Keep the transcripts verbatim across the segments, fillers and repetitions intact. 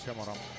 Siamo a Roma.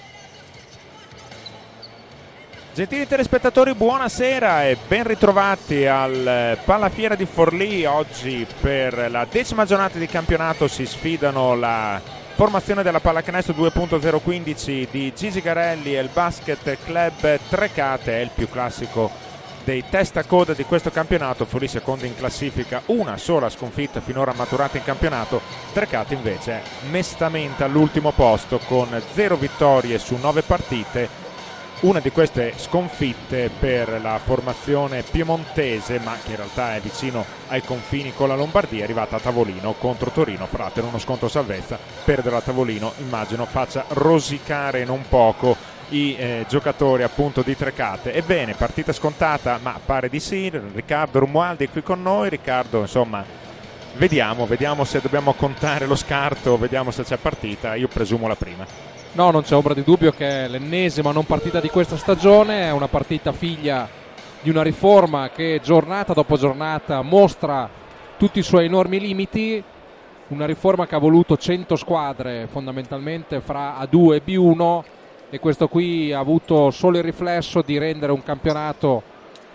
Gentili telespettatori, buonasera e ben ritrovati al Pallafiera di Forlì. Oggi per la decima giornata di campionato si sfidano la formazione della Pallacanestro due punto zero quindici di Gigi Garelli e il Basket Club Trecate. È il più classico dei testa coda di questo campionato. Forlì secondo in classifica, una sola sconfitta finora maturata in campionato. Trecate invece è mestamente all'ultimo posto con zero vittorie su nove partite. Una di queste sconfitte per la formazione piemontese, ma che in realtà è vicino ai confini con la Lombardia, è arrivata a tavolino contro Torino. Frate, uno scontro salvezza, perdere a tavolino immagino faccia rosicare non poco i eh, giocatori appunto di Trecate. Ebbene, partita scontata, ma pare di sì. Riccardo Romualdi è qui con noi. Riccardo, insomma, vediamo, vediamo se dobbiamo contare lo scarto, vediamo se c'è partita. Io presumo la prima. No, non c'è ombra di dubbio che è l'ennesima non partita di questa stagione, è una partita figlia di una riforma che giornata dopo giornata mostra tutti i suoi enormi limiti, una riforma che ha voluto cento squadre fondamentalmente fra A due e B uno, e questo qui ha avuto solo il riflesso di rendere un campionato,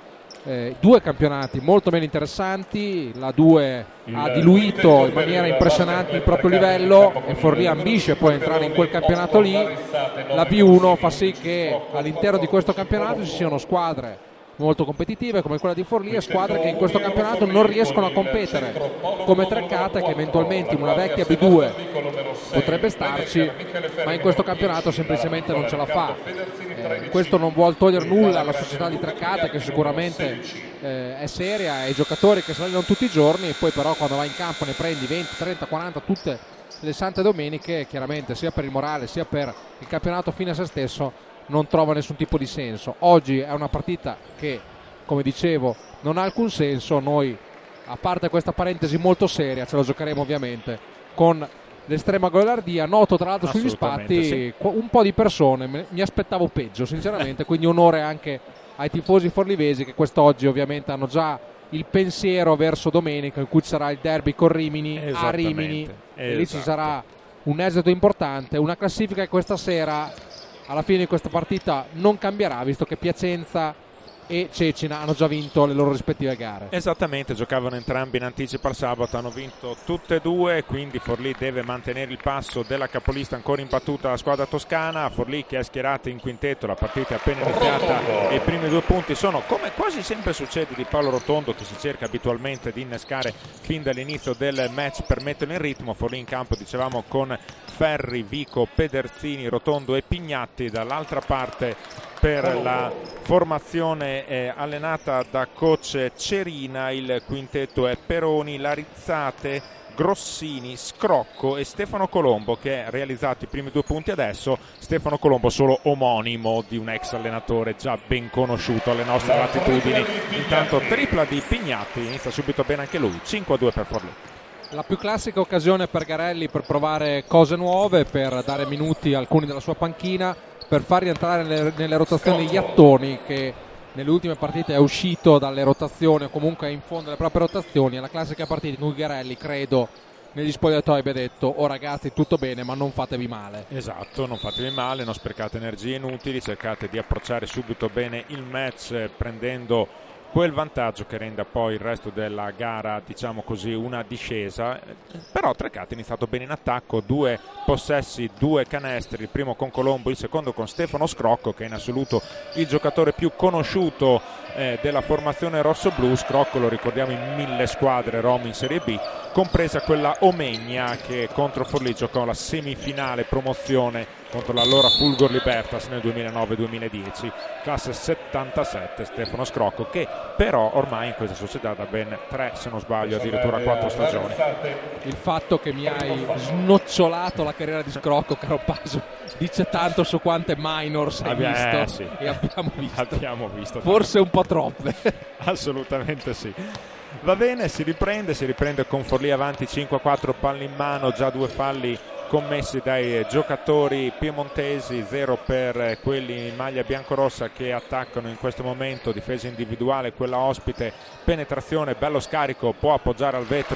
eh, due campionati molto meno interessanti. La due ha diluito in maniera impressionante il proprio livello e Forlì ambisce poi entrare in quel campionato lì. La B uno fa sì che all'interno di questo campionato ci siano squadre molto competitive come quella di Forlì e squadre che in questo campionato non riescono a competere, come Trecate, che eventualmente in una vecchia B due potrebbe starci, ma in questo campionato semplicemente non ce la fa. Eh, questo non vuol togliere nulla alla società di Trecate, che sicuramente eh, è seria, ai giocatori che si allenano tutti i giorni, e poi però quando vai in campo ne prendi venti, trenta, quaranta tutte le sante domeniche, chiaramente sia per il morale sia per il campionato fine a se stesso non trova nessun tipo di senso. Oggi è una partita che, come dicevo, non ha alcun senso. Noi, a parte questa parentesi molto seria, ce la giocheremo ovviamente con l'estrema goliardia. Noto tra l'altro sugli spatti sì, un po' di persone, mi aspettavo peggio sinceramente, quindi onore anche ai tifosi forlivesi che quest'oggi ovviamente hanno già il pensiero verso domenica, in cui ci sarà il derby con Rimini a Rimini, e lì ci sarà un esito importante, una classifica che questa sera alla fine di questa partita non cambierà, visto che Piacenza e Cecina hanno già vinto le loro rispettive gare. Esattamente, giocavano entrambi in anticipo al sabato, hanno vinto tutte e due, quindi Forlì deve mantenere il passo della capolista ancora imbattuta la squadra toscana. Forlì che è schierata in quintetto, la partita è appena iniziata e i primi due punti sono, come quasi sempre succede, di Paolo Rotondo, che si cerca abitualmente di innescare fin dall'inizio del match per metterlo in ritmo. Forlì in campo, dicevamo, con Ferri, Vico, Pederzini, Rotondo e Pignatti. Dall'altra parte per la formazione eh, allenata da coach Cerina il quintetto è Peroni, Larizzate, Grossini, Scrocco e Stefano Colombo, che ha realizzato i primi due punti adesso. Stefano Colombo solo omonimo di un ex allenatore già ben conosciuto alle nostre latitudini. Intanto tripla di Pignatti, inizia subito bene anche lui, cinque a due per Forlì. La più classica occasione per Garelli per provare cose nuove, per dare minuti a alcuni della sua panchina, per far rientrare nelle, nelle rotazioni Iattoni, che nelle ultime partite è uscito dalle rotazioni o comunque è in fondo alle proprie rotazioni. È la classica partita in cui Garelli, credo, negli spogliatoi abbia detto: oh ragazzi, tutto bene, ma non fatevi male. Esatto, non fatevi male, non sprecate energie inutili, cercate di approcciare subito bene il match, prendendo quel vantaggio che renda poi il resto della gara, diciamo così, una discesa. Però Trecate ha iniziato bene in attacco, due possessi, due canestri, il primo con Colombo, il secondo con Stefano Scrocco, che è in assoluto il giocatore più conosciuto eh, della formazione rossoblu. Scrocco lo ricordiamo in mille squadre rom in Serie B, compresa quella Omegna, che contro Forlì giocò la semifinale promozione contro l'allora Fulgor Libertas nel duemilanove duemiladieci, classe settantasette. Stefano Scrocco, che però ormai in questa società da ben tre, se non sbaglio, addirittura quattro stagioni. Il fatto che mi hai snocciolato la carriera di Scrocco, caro Paso, dice tanto su quante minors hai Abbia, visto eh, sì. e abbiamo visto, abbiamo visto forse un po' troppe. Assolutamente sì. Va bene, si riprende, si riprende con Forlì avanti cinque a quattro, palle in mano, già due falli commessi dai giocatori piemontesi, zero per quelli in maglia biancorossa che attaccano in questo momento. Difesa individuale, quella ospite, penetrazione, bello scarico, può appoggiare al vetro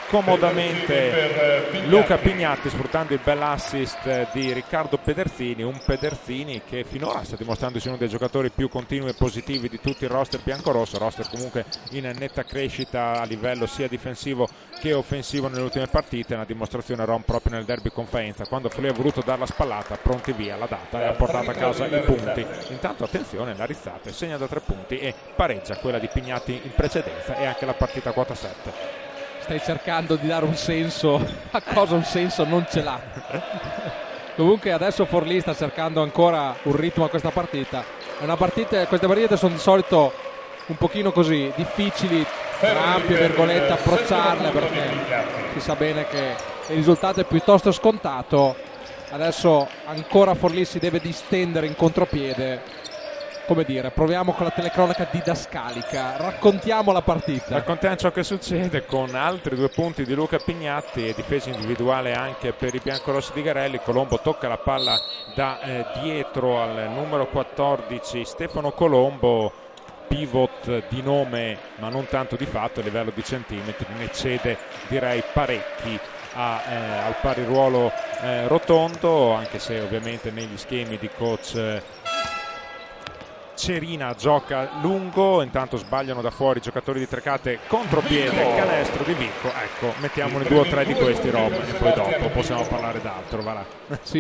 comodamente Luca Pignatti, sfruttando il bel assist di Riccardo Pederzini, un Pederzini che finora sta dimostrandosi uno dei giocatori più continui e positivi di tutti il roster biancorosso, roster comunque in netta crescita a livello sia difensivo che offensivo nelle ultime partite. Una dimostrazione Ron proprio nel derby con Faenza, quando Forlì ha voluto dare la spallata, pronti via, l'ha data e ha portato a casa i punti. Intanto attenzione, la Rizzate segna da tre punti e pareggia quella di Pignatti in precedenza e anche la partita quota sette. Stai cercando di dare un senso a cosa un senso non ce l'ha. Comunque adesso Forlì sta cercando ancora un ritmo a questa partita. È una partita, queste partite sono di solito un pochino così difficili, tra ampie virgolette, approcciarle, perché si sa bene che il risultato è piuttosto scontato. Adesso ancora Forlì si deve distendere in contropiede. Come dire, proviamo con la telecronaca didascalica, raccontiamo la partita. Raccontiamo ciò che succede con altri due punti di Luca Pignatti e difesa individuale anche per i biancorossi di Garelli. Colombo tocca la palla da eh, dietro al numero quattordici Stefano Colombo, pivot di nome ma non tanto di fatto, a livello di centimetri ne cede direi parecchi a, eh, al pari ruolo eh, Rotondo, anche se ovviamente negli schemi di coach eh, Cerina gioca lungo. Intanto sbagliano da fuori i giocatori di Trecate, contropiede, canestro di Vico. Ecco, mettiamone due o tre di questi, Rob, e poi dopo possiamo parlare d'altro. Va là. Sì,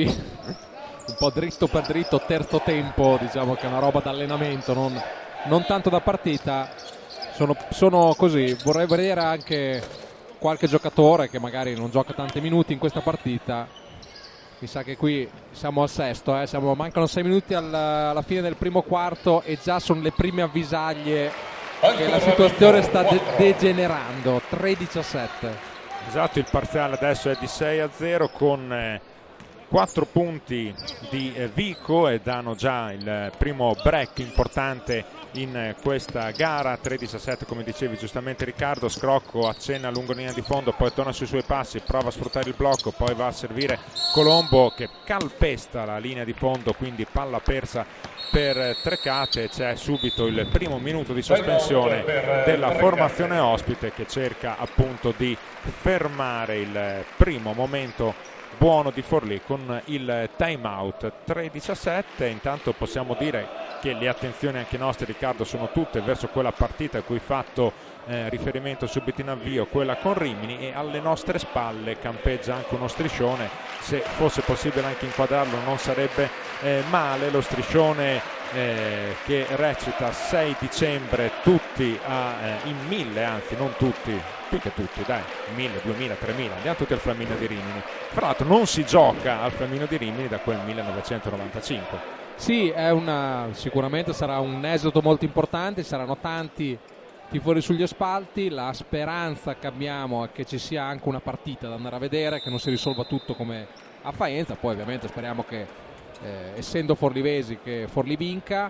un po' dritto per dritto, terzo tempo, diciamo che è una roba d'allenamento, non, non tanto da partita. Sono, sono così, vorrei vedere anche qualche giocatore che magari non gioca tanti minuti in questa partita. Mi sa che qui siamo al sesto, eh? siamo, mancano sei minuti alla, alla fine del primo quarto e già sono le prime avvisaglie che la situazione sta de- degenerando. tredici a sette. Esatto, il parziale adesso è di sei a zero con eh, quattro punti di eh, Vico, e danno già il primo break importante in questa gara. Tredici a sette, come dicevi giustamente Riccardo. Scrocco accenna lungo linea di fondo, poi torna sui suoi passi, prova a sfruttare il blocco, poi va a servire Colombo che calpesta la linea di fondo, quindi palla persa per Trecate. C'è subito il primo minuto di sospensione della formazione ospite che cerca appunto di fermare il primo momento buono di Forlì con il time out. Tredici a sette. Intanto possiamo dire che le attenzioni anche nostre, Riccardo, sono tutte verso quella partita a cui hai fatto eh, riferimento subito in avvio, quella con Rimini, e alle nostre spalle campeggia anche uno striscione. Se fosse possibile anche inquadrarlo non sarebbe eh, male, lo striscione eh, che recita sei dicembre tutti a, eh, in mille, anzi non tutti, più che tutti, dai, mille, duemila, tremila, andiamo tutti al Flaminio di Rimini. Fra l'altro non si gioca al Flaminio di Rimini da quel millenovecentonovantacinque. Sì, è una, sicuramente sarà un esodo molto importante, saranno tanti tifosi sugli spalti. La speranza che abbiamo è che ci sia anche una partita da andare a vedere, che non si risolva tutto come a Faenza. Poi ovviamente speriamo che, eh, essendo forlivesi, che Forlì vinca.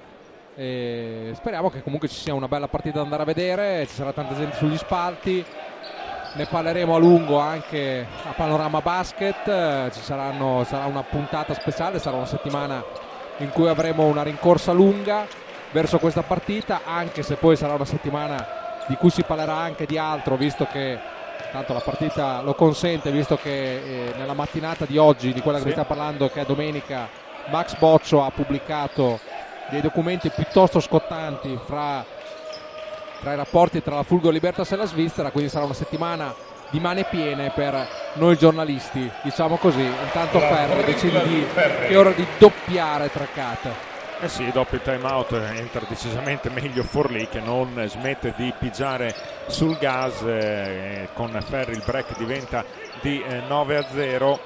E speriamo che comunque ci sia una bella partita da andare a vedere, ci sarà tanta gente sugli spalti. Ne parleremo a lungo anche a Panorama Basket. Ci saranno, sarà una puntata speciale, sarà una settimana in cui avremo una rincorsa lunga verso questa partita, anche se poi sarà una settimana di cui si parlerà anche di altro, visto che tanto la partita lo consente, visto che eh, nella mattinata di oggi, di quella che sì. vi sta parlando, che è domenica, Max Boccio ha pubblicato dei documenti piuttosto scottanti fra, tra i rapporti tra la Fulgo Libertas e la Svizzera, quindi sarà una settimana di mani piene per noi giornalisti, diciamo così. Intanto Ferri decide di, che è ora di doppiare Trecate. Eh sì, dopo il time out entra decisamente meglio Forlì, che non smette di pigiare sul gas. Eh, con Ferri il break diventa di eh, nove a zero.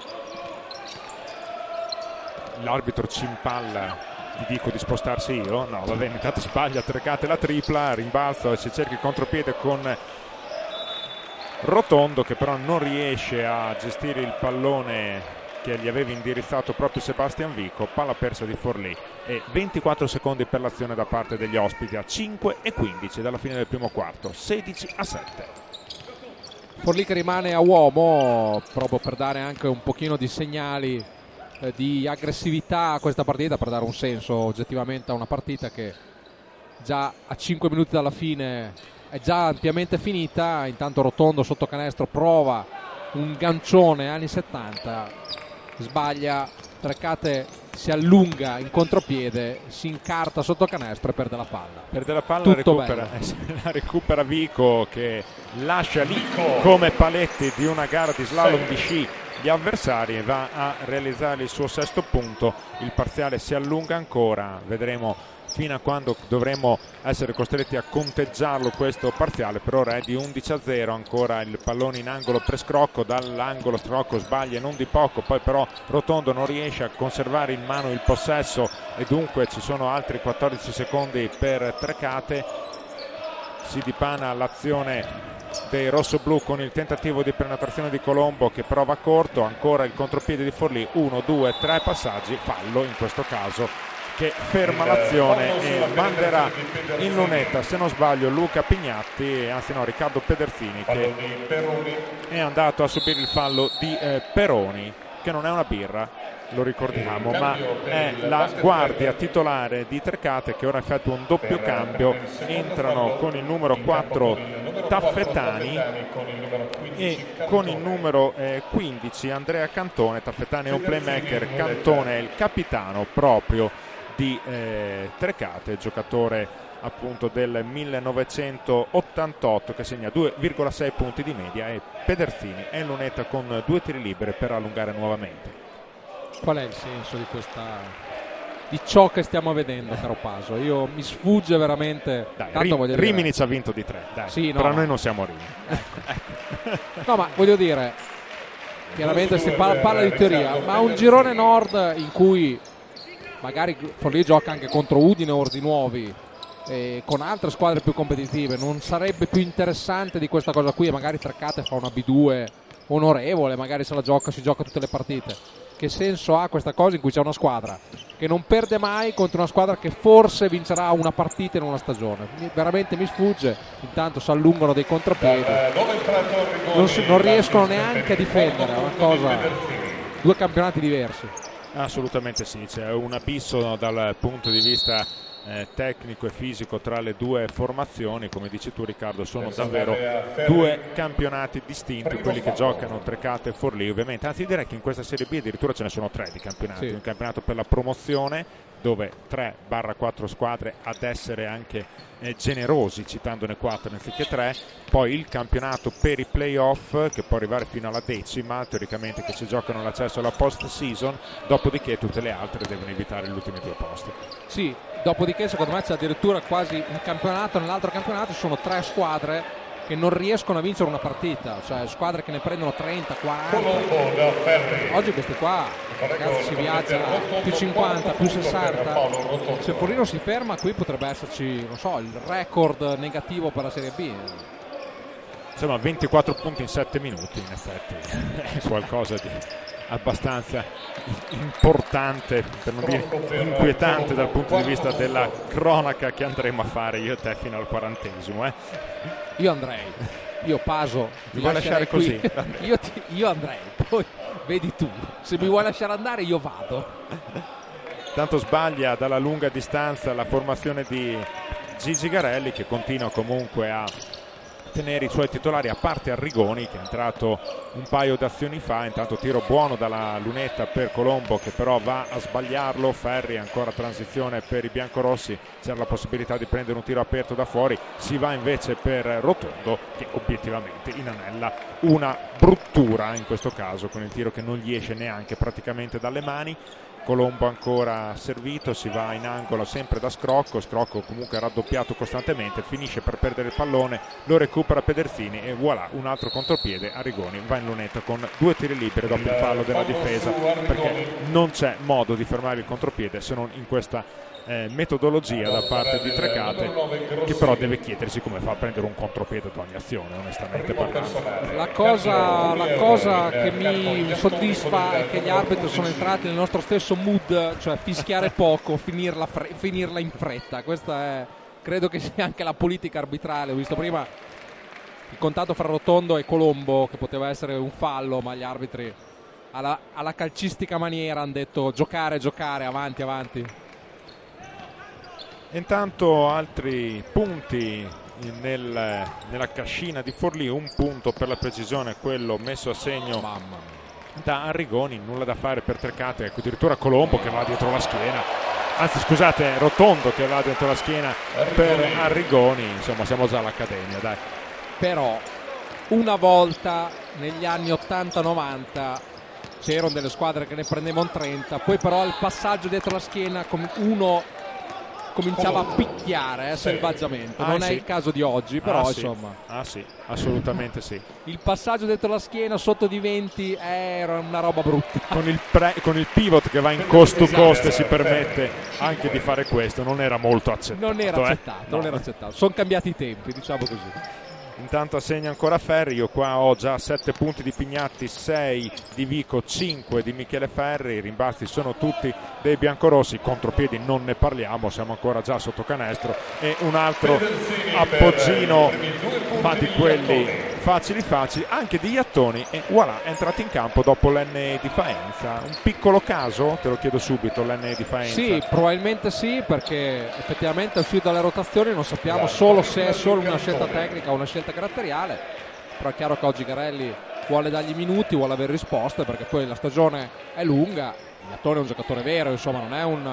L'arbitro ci impalla, ti dico di spostarsi io, no va bene, intanto sbaglia Trecate la tripla, rimbalzo e si cerca il contropiede con Rotondo, che però non riesce a gestire il pallone che gli aveva indirizzato proprio Sebastian Vico. Palla persa di Forlì e ventiquattro secondi per l'azione da parte degli ospiti a cinque e quindici dalla fine del primo quarto. Sedici a sette. Forlì che rimane a uomo proprio per dare anche un pochino di segnali eh, di aggressività a questa partita, per dare un senso oggettivamente a una partita che già a cinque minuti dalla fine è già ampiamente finita. Intanto Rotondo sotto canestro prova un gancione anni settanta, sbaglia, Trecate si allunga in contropiede, si incarta sotto canestro e perde la palla. Perde la palla, recupera, la recupera Vico, che lascia lì come paletti di una gara di slalom di sci gli avversari e va a realizzare il suo sesto punto. Il parziale si allunga ancora, vedremo fino a quando dovremo essere costretti a conteggiarlo questo parziale. Per ora è di undici a zero, ancora il pallone in angolo per Scrocco, dall'angolo Scrocco sbaglia e non di poco, poi però Rotondo non riesce a conservare in mano il possesso e dunque ci sono altri quattordici secondi per Trecate. Si dipana l'azione dei rossoblù con il tentativo di penetrazione di Colombo che prova corto, ancora il contropiede di Forlì, uno, due, tre passaggi, fallo in questo caso che ferma l'azione e manderà in lunetta, se non sbaglio, Luca Pignatti, anzi no, Riccardo Pederzini, che è andato a subire il fallo di eh, Peroni, che non è una birra, lo ricordiamo, ma è la guardia titolare di Trecate, che ora effettua un doppio cambio. Entrano con il numero quattro Taffetani e con il numero eh, quindici Andrea Cantone. Taffetani è un playmaker, Cantone è il capitano proprio di eh, Trecate, giocatore appunto del millenovecentottantotto, che segna due virgola sei punti di media, e Pederzini è in lunetta con due tiri liberi per allungare nuovamente. Qual è il senso di questa, di ciò che stiamo vedendo, caro Paso? Io mi sfugge veramente. Dai, tanto Rim, Rimini ci ha vinto di tre, dai, sì, no, però no. noi non siamo Rimini. No, ma voglio dire, chiaramente si parla, parla di teoria, ma un girone nord in cui magari Forlì gioca anche contro Udine o Orzinuovi, eh, con altre squadre più competitive, non sarebbe più interessante di questa cosa qui? Magari Trecate fa una B due onorevole, magari se la gioca, si gioca tutte le partite. Che senso ha questa cosa in cui c'è una squadra che non perde mai contro una squadra che forse vincerà una partita in una stagione? Mi, veramente mi sfugge. Intanto si allungano dei contropiedi, non, si, non riescono neanche a difendere, è una cosa, due campionati diversi. Assolutamente sì, c'è un abisso dal punto di vista eh, tecnico e fisico tra le due formazioni. Come dici tu, Riccardo, sono davvero due campionati distinti quelli che giocano Trecate e Forlì, ovviamente, anzi direi che in questa Serie B addirittura ce ne sono tre di campionati. Sì. Un campionato per la promozione, dove tre quattro squadre, ad essere anche eh, generosi citandone quattro anziché tre, poi il campionato per i playoff che può arrivare fino alla decima, teoricamente, che si giocano l'accesso alla post season, dopodiché tutte le altre devono evitare gli ultimi due posti. Sì, dopodiché secondo me c'è addirittura quasi un campionato, nell'altro campionato ci sono tre squadre che non riescono a vincere una partita, cioè squadre che ne prendono trenta, quaranta. Oggi questi qua, ragazzi, si viaggia più cinquanta, più sessanta. Se Forlì non si ferma, qui potrebbe esserci, non so, il record negativo per la Serie B. Insomma, ventiquattro punti in sette minuti, in effetti è qualcosa di abbastanza importante, per non dire inquietante, dal punto di vista della cronaca che andremo a fare io e te fino al quarantesimo. Eh? Io andrei, io Paso, ti vuoi lasciare così? io, ti, io andrei, poi vedi tu, se mi vuoi lasciare andare io vado. Tanto sbaglia dalla lunga distanza la formazione di Gigi Garelli, che continua comunque a tenere i suoi titolari, a parte Arrigoni che è entrato un paio d'azioni fa. Intanto tiro buono dalla lunetta per Colombo, che però va a sbagliarlo. Ferri, ancora transizione per i biancorossi, c'era la possibilità di prendere un tiro aperto da fuori, si va invece per Rotondo, che obiettivamente inanella una bruttura in questo caso, con il tiro che non gli esce neanche praticamente dalle mani. Colombo ancora servito, si va in angolo sempre da Scrocco, Scrocco comunque raddoppiato costantemente, finisce per perdere il pallone, lo recupera Pederzini e voilà, un altro contropiede. Arrigoni va in lunetta con due tiri liberi dopo il fallo della difesa, perché non c'è modo di fermare il contropiede se non in questa eh, metodologia da parte di Trecate, che però deve chiedersi come fa a prendere un contropiede ad ogni azione, onestamente parlando. La cosa, la cosa che mi soddisfa è che gli arbitri sono entrati nel nostro stesso mood, cioè fischiare poco, finirla, fre- finirla in fretta. Questa è, credo che sia anche la politica arbitrale. Ho visto prima il contatto fra Rotondo e Colombo, che poteva essere un fallo, ma gli arbitri alla, alla calcistica maniera hanno detto giocare, giocare, avanti, avanti. Intanto altri punti nel, nella cascina di Forlì, un punto per la precisione, quello messo a segno da Arrigoni. Nulla da fare per Trecate, ecco, addirittura Colombo che va dietro la schiena, anzi scusate, Rotondo che va dietro la schiena per Arrigoni. Insomma, siamo già all'Accademia, dai. Però una volta negli anni ottanta novanta c'erano delle squadre che ne prendevano trenta, poi però al passaggio dietro la schiena uno cominciava a picchiare eh, selvaggiamente. Non ah, è sì. il caso di oggi, però ah, sì. insomma. Ah sì, assolutamente sì. Il passaggio dietro la schiena sotto di venti era una roba brutta. Con il, pre, con il pivot che va in cost to cost e si permette anche di fare questo, non era molto accettato. Non era accettato, eh? non no. era accettato. Sono cambiati i tempi, diciamo così. Intanto assegna ancora Ferri. Io qua ho già sette punti di Pignatti, sei di Vico, cinque di Michele Ferri. I rimbalzi sono tutti dei biancorossi, contropiedi non ne parliamo, siamo ancora già sotto canestro. E un altro appoggino, ma di quelli facili facili, anche di Iattoni, e voilà, è entrato in campo dopo l'N di Faenza. Un piccolo caso, te lo chiedo subito, l'N di Faenza. Sì, probabilmente sì, perché effettivamente è uscito dalle rotazioni, non sappiamo solo se è solo una scelta tecnica o una scelta caratteriale, però è chiaro che oggi Garelli vuole dargli minuti, vuole avere risposte, perché poi la stagione è lunga. Iattoni è un giocatore vero, insomma, non è un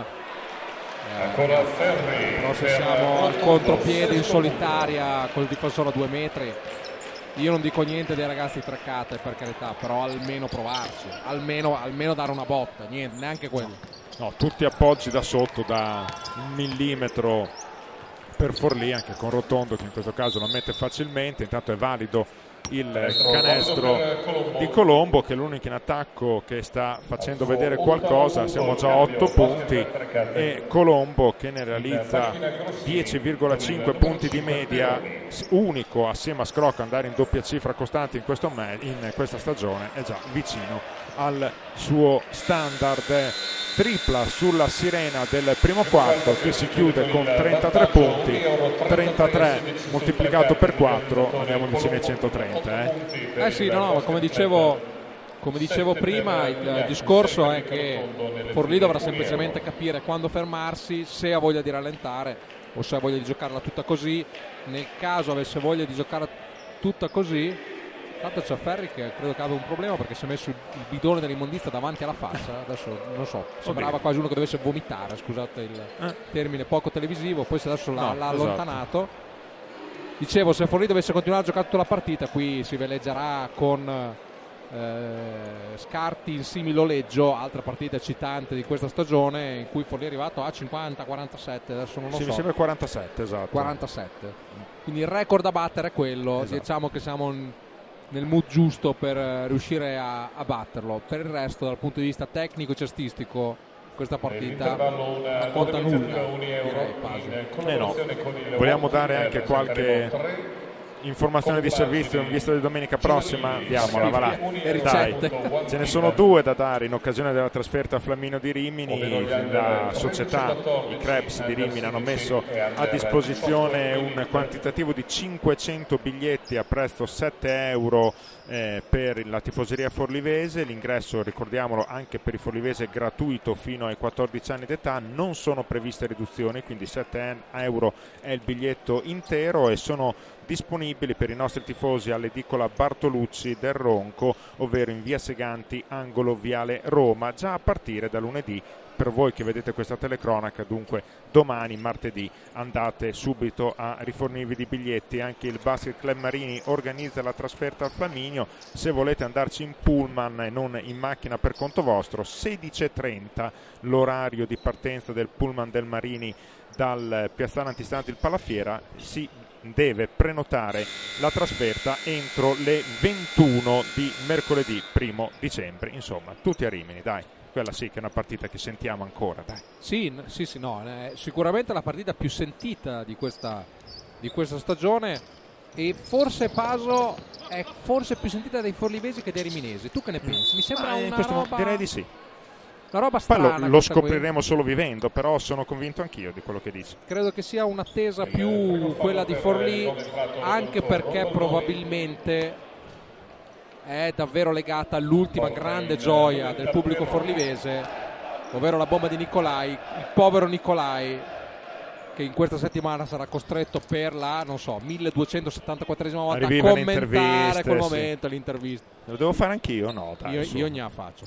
eh, però se siamo al contropiede in solitaria col difensore a due metri, io non dico niente dei ragazzi Treccate, per carità, però almeno provarci, almeno, almeno dare una botta, niente, neanche quello. No, tutti appoggi da sotto, da un millimetro per Forlì, anche con Rotondo che in questo caso lo mette facilmente. Intanto è valido il canestro di Colombo, che è l'unico in attacco che sta facendo vedere qualcosa. Siamo già a otto punti e Colombo che ne realizza dieci virgola cinque punti di media, unico assieme a Scrocco andare in doppia cifra costante in, questo me- in questa stagione, è già vicino al suo standard. Tripla sulla sirena del primo quarto che si chiude con trentatré punti, trentatré moltiplicato per quattro, andiamo vicino ai centotrenta. Eh, eh sì, no, no, ma come dicevo, come dicevo prima, il discorso è che Forlì dovrà semplicemente capire quando fermarsi, se ha voglia di rallentare o se ha voglia di giocarla tutta così. Nel caso avesse voglia di giocarla tutta così, tanto c'è Ferri che credo che abbia un problema, perché si è messo il bidone dell'immondizia davanti alla faccia. Adesso non so, sembrava quasi uno che dovesse vomitare, scusate il eh. termine poco televisivo, poi se adesso l'ha, no, l'ha allontanato. Esatto. Dicevo, se Forlì dovesse continuare a giocare tutta la partita, qui si veleggerà con eh, Scarti in simil-Oleggio, altra partita eccitante di questa stagione, in cui Forlì è arrivato a cinquanta quarantasette, adesso non lo sì, so. Mi sembra quarantasette, esatto. quarantasette. Quindi il record da battere è quello, esatto. Diciamo che siamo in, nel mood giusto per riuscire a, a batterlo. Per il resto, dal punto di vista tecnico e cestistico, questa partita non conta nulla, direi quasi. Eh no. Vogliamo dare anche qualche informazione di servizio in vista di domenica prossima? Diamola, va là. Dai. Ce ne sono due da dare in occasione della trasferta a Flaminio di Rimini. La società, i Krebs di Rimini, hanno messo a disposizione un quantitativo di cinquecento biglietti a prezzo sette euro eh, per la tifoseria forlivese. L'ingresso, ricordiamolo, anche per i forlivesi è gratuito fino ai quattordici anni d'età, non sono previste riduzioni, quindi sette euro è il biglietto intero, e sono disponibili per i nostri tifosi all'edicola Bartolucci del Ronco, ovvero in via Seganti, angolo viale Roma, già a partire da lunedì. Per voi che vedete questa telecronaca, dunque domani, martedì, andate subito a rifornirvi di biglietti. Anche il Basket Club Marini organizza la trasferta al Flaminio. Se volete andarci in pullman e non in macchina per conto vostro, sedici e trenta l'orario di partenza del pullman del Marini dal piazzale antistante il Palafiera. Si deve prenotare la trasferta entro le ventuno di mercoledì primo dicembre. Insomma, tutti a Rimini, dai. Quella sì che è una partita che sentiamo ancora, dai. Sì, sì, sì, no, è sicuramente la partita più sentita di questa, di questa stagione, e forse Paso è forse più sentita dai forlivesi che dai riminesi. Tu che ne pensi? Mi sembra ah, una questo roba... direi di sì. Una roba strana. Poi lo, lo scopriremo qui. Solo vivendo, però sono convinto anch'io di quello che dici. Credo che sia un'attesa più quella di Forlì, anche perché probabilmente è davvero legata all'ultima grande gioia del pubblico forlivese, ovvero la bomba di Nicolai, il povero Nicolai, che in questa settimana sarà costretto per la, non so, milleduecentosettantaquattresima volta a Arrivano commentare quel sì. momento l'intervista. Lo devo fare anch'io? No, dai, io, io ne faccio.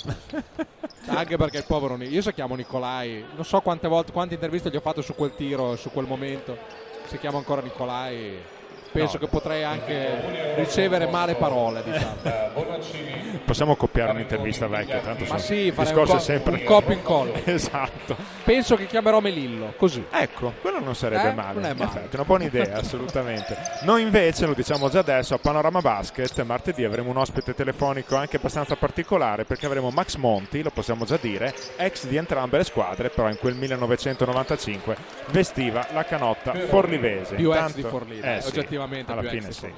Anche perché il povero, io se chiamo Nicolai, non so quante volte, quante interviste gli ho fatto su quel tiro, su quel momento. Se chiamo ancora Nicolai, penso no. che potrei anche ricevere male parole, diciamo. Possiamo copiare un'intervista vecchia, tanto ma sono sì, fare un, co- sempre... un copia incollo. Esatto. Penso che chiamerò Melillo, così. Ecco, quello non sarebbe eh? male. Non è male. Infatti, una buona idea, assolutamente. Noi invece, lo diciamo già adesso, a Panorama Basket, martedì avremo un ospite telefonico anche abbastanza particolare, perché avremo Max Monti, lo possiamo già dire, ex di entrambe le squadre, però in quel millenovecentonovantacinque vestiva la canotta forlivese. Più Intanto, ex di Forlì, eh, oggettivamente sì, alla più fine ex sì.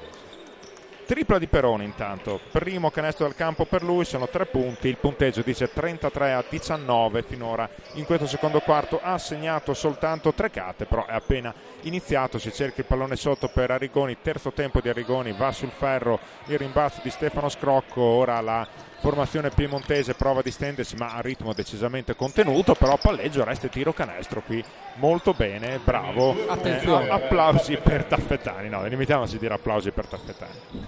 Tripla di Peroni intanto, primo canestro dal campo per lui, sono tre punti, il punteggio dice trentatré a diciannove finora in questo secondo quarto, ha segnato soltanto tre cate, però è appena iniziato, si cerca il pallone sotto per Arrigoni, terzo tempo di Arrigoni, va sul ferro il rimbalzo di Stefano Scrocco, ora la formazione piemontese prova a distendersi ma a ritmo decisamente contenuto, però palleggio, resta e tiro canestro qui molto bene, bravo. Attenzione. Eh, applausi per Taffetani, no, limitiamoci a dire applausi per Taffetani.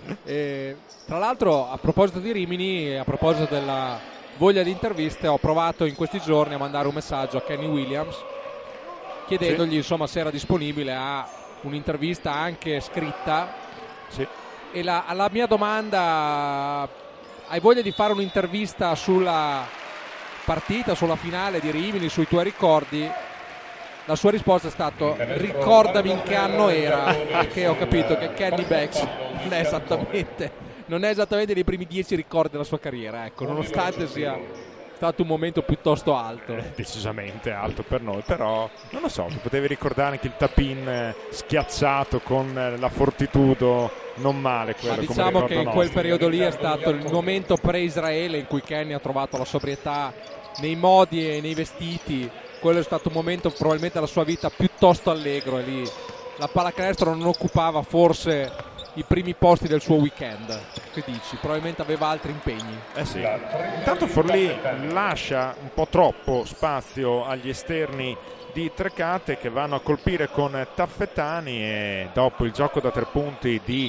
Eh, tra l'altro, a proposito di Rimini, a proposito della voglia di interviste, ho provato in questi giorni a mandare un messaggio a Kenny Williams chiedendogli sì. insomma se era disponibile a un'intervista anche scritta sì. e la, alla mia domanda: hai voglia di fare un'intervista sulla partita, sulla finale di Rimini, sui tuoi ricordi? La sua risposta è stata: ricordami in che anno era. Che ho capito che Kenny Becks non è esattamente non è esattamente nei primi dieci ricordi della sua carriera, ecco, nonostante sia stato un momento piuttosto alto, decisamente alto per noi, però non lo so, potevi ricordare anche il tap-in schiacciato con la fortitudo, non male quello. Ma diciamo come che in nostro. quel periodo lì è stato il momento pre-Israele in cui Kenny ha trovato la sobrietà nei modi e nei vestiti. Quello è stato un momento probabilmente della sua vita piuttosto allegro, e lì la pallacanestro non occupava forse i primi posti del suo weekend. Che dici? Probabilmente aveva altri impegni. Eh sì. Intanto Forlì lascia un po' troppo spazio agli esterni di Trecate che vanno a colpire con Taffetani, e dopo il gioco da tre punti di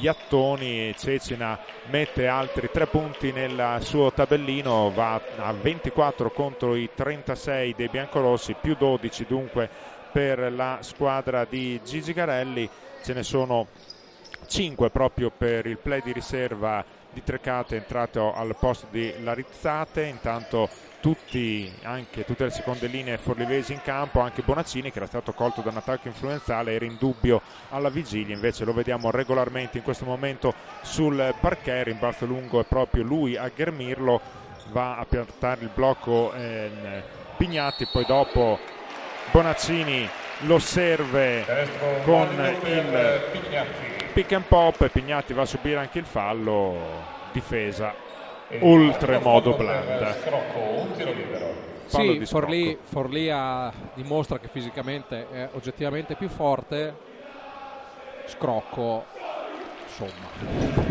Iattoni Cecina mette altri tre punti nel suo tabellino, va a ventiquattro contro i trentasei dei biancorossi, più dodici dunque per la squadra di Gigi Garelli. Ce ne sono cinque proprio per il play di riserva di Trecate entrato al posto di Larizzate. Intanto tutti, anche tutte le seconde linee forlivesi in campo, anche Bonaccini che era stato colto da un attacco influenzale, era in dubbio alla vigilia, invece lo vediamo regolarmente in questo momento sul parquet. Rimbalzo lungo è proprio lui a ghermirlo, va a piantare il blocco eh, Pignatti, poi dopo Bonaccini lo serve con il pick and pop e Pignatti va a subire anche il fallo, difesa oltremodo blanda. Sì, Forlì, Forlì ha, dimostra che fisicamente è oggettivamente più forte. Scrocco, insomma,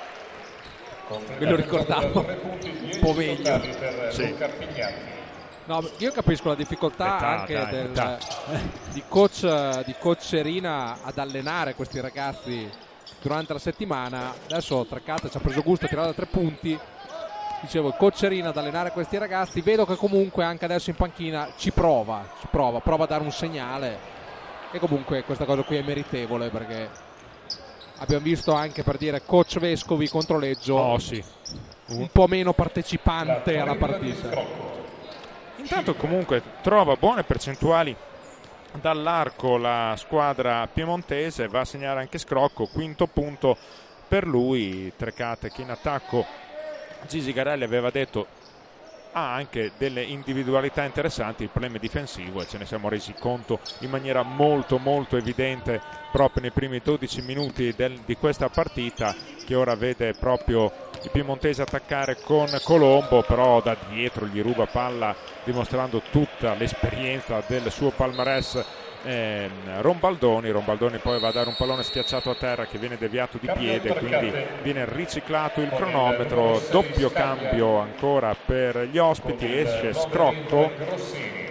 me lo ricordavo un po' meglio. Sì. No, io capisco la difficoltà metà, anche dai, del, di, coach, di coach Serina ad allenare questi ragazzi durante la settimana. Adesso Trecate ci ha preso gusto a tirare da tre punti. Dicevo, il coach Serina ad allenare questi ragazzi, vedo che comunque anche adesso in panchina ci prova, ci prova, prova a dare un segnale, e comunque questa cosa qui è meritevole, perché abbiamo visto anche, per dire, coach Vescovi contro Leggio, oh, sì. un po' meno partecipante alla partita. Intanto comunque trova buone percentuali dall'arco la squadra piemontese, va a segnare anche Scrocco, quinto punto per lui. Trecate che in attacco, Gigi Garelli aveva detto, ha anche delle individualità interessanti, il problema è difensivo, e ce ne siamo resi conto in maniera molto molto evidente proprio nei primi dodici minuti del, di questa partita, che ora vede proprio i piemontesi attaccare con Colombo, però da dietro gli ruba palla dimostrando tutta l'esperienza del suo palmarès eh, Rombaldoni. Rombaldoni poi va a dare un pallone schiacciato a terra che viene deviato di piede, quindi viene riciclato il cronometro. Doppio cambio ancora per gli ospiti, esce Scrocco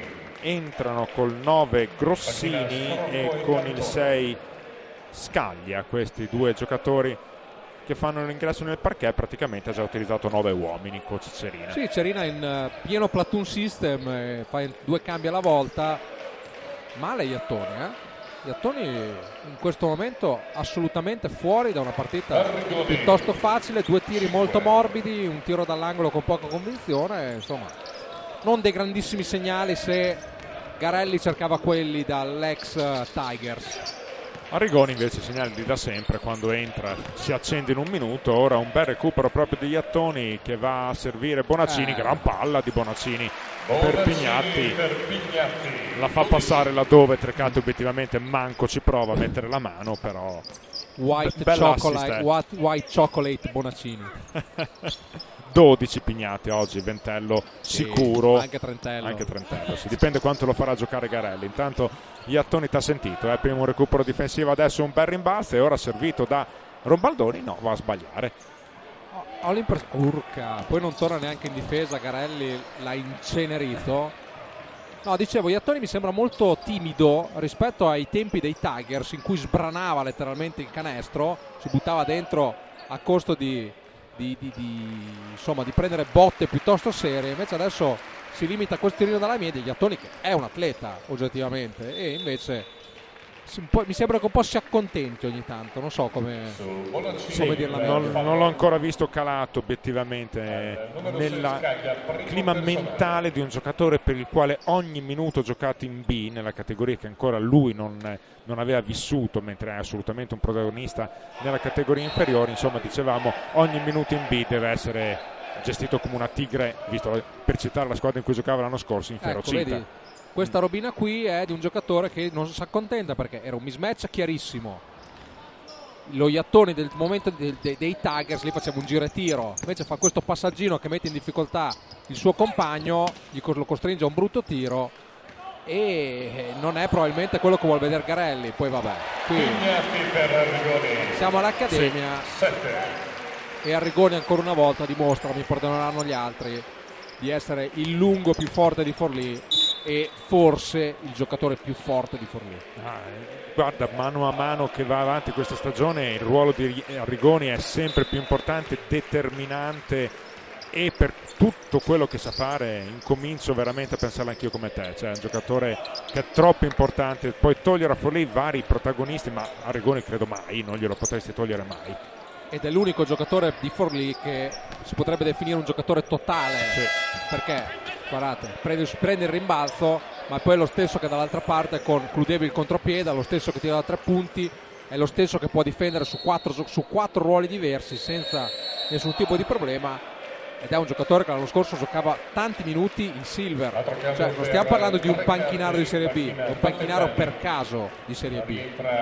entrano col nove Grossini e con il sei Scaglia, questi due giocatori che fanno l'ingresso nel parquet. Praticamente ha già utilizzato nove uomini coach Cerina. Sì, Cerina in uh, pieno platoon system, eh, fa due cambi alla volta. Male Iattoni, eh? Iattoni in questo momento assolutamente fuori da una partita piuttosto facile, due tiri molto morbidi, un tiro dall'angolo con poca convinzione, insomma non dei grandissimi segnali se Garelli cercava quelli dall'ex Tigers. Arrigoni invece segnali di da sempre, quando entra si accende in un minuto. Ora un bel recupero proprio di Iattoni che va a servire Bonaccini, eh. gran palla di Bonaccini per Pignatti, la fa passare laddove Trecate obiettivamente manco ci prova a mettere la mano, però white, chocolate, white, white chocolate Bonaccini. dodici Pignatti oggi, Ventello sì, sicuro, anche Trentello, anche Trentello sì, dipende quanto lo farà giocare Garelli. Intanto Iattoni t'ha sentito, eh? Primo recupero difensivo, adesso un bel rimbalzo e ora servito da Rombaldoni, no, va a sbagliare. Ho l'impressione, urca, poi non torna neanche in difesa, Garelli l'ha incenerito. No, dicevo, Iattoni mi sembra molto timido rispetto ai tempi dei Tigers in cui sbranava letteralmente il canestro, si buttava dentro a costo di, di, di, di, insomma, di prendere botte piuttosto serie. Invece adesso si limita a questo tirino dalla media. Iattoni che è un atleta oggettivamente e invece mi sembra che un po' si accontenti ogni tanto, non so come, sì, come dirla meglio. Non, non l'ho ancora visto calato obiettivamente nel clima mentale di un giocatore per il quale ogni minuto giocato in B, nella categoria che ancora lui non, non aveva vissuto, mentre è assolutamente un protagonista nella categoria inferiore. Insomma, dicevamo, ogni minuto in B deve essere gestito come una tigre, visto per citare la squadra in cui giocava l'anno scorso, inferocita. Ecco, vedi? Questa robina qui è di un giocatore che non si accontenta, perché era un mismatch chiarissimo. Lo Iattoni del momento dei, dei, dei Tigers lì faceva un giro e tiro, invece fa questo passaggino che mette in difficoltà il suo compagno, gli lo costringe a un brutto tiro e non è probabilmente quello che vuole vedere Garelli. Poi vabbè, qui siamo all'Accademia e Arrigoni ancora una volta dimostra, mi perdoneranno gli altri, di essere il lungo più forte di Forlì e forse il giocatore più forte di Forlì. Ah, guarda, mano a mano che va avanti questa stagione il ruolo di Arrigoni è sempre più importante, determinante, e per tutto quello che sa fare incomincio veramente a pensarlo anch'io come te. Cioè, è un giocatore che è troppo importante. Puoi togliere a Forlì vari protagonisti, ma Arrigoni credo mai, non glielo potresti togliere mai. Ed è l'unico giocatore di Forlì che si potrebbe definire un giocatore totale, sì. Perché guardate, prende, prende il rimbalzo, ma poi è lo stesso che dall'altra parte concludeva il contropiede, è lo stesso che tira da tre punti, è lo stesso che può difendere su quattro, su quattro ruoli diversi senza nessun tipo di problema, ed è un giocatore che l'anno scorso giocava tanti minuti in silver. Cioè, non stiamo parlando di un panchinaro di Serie B, è un panchinaro per caso di Serie B.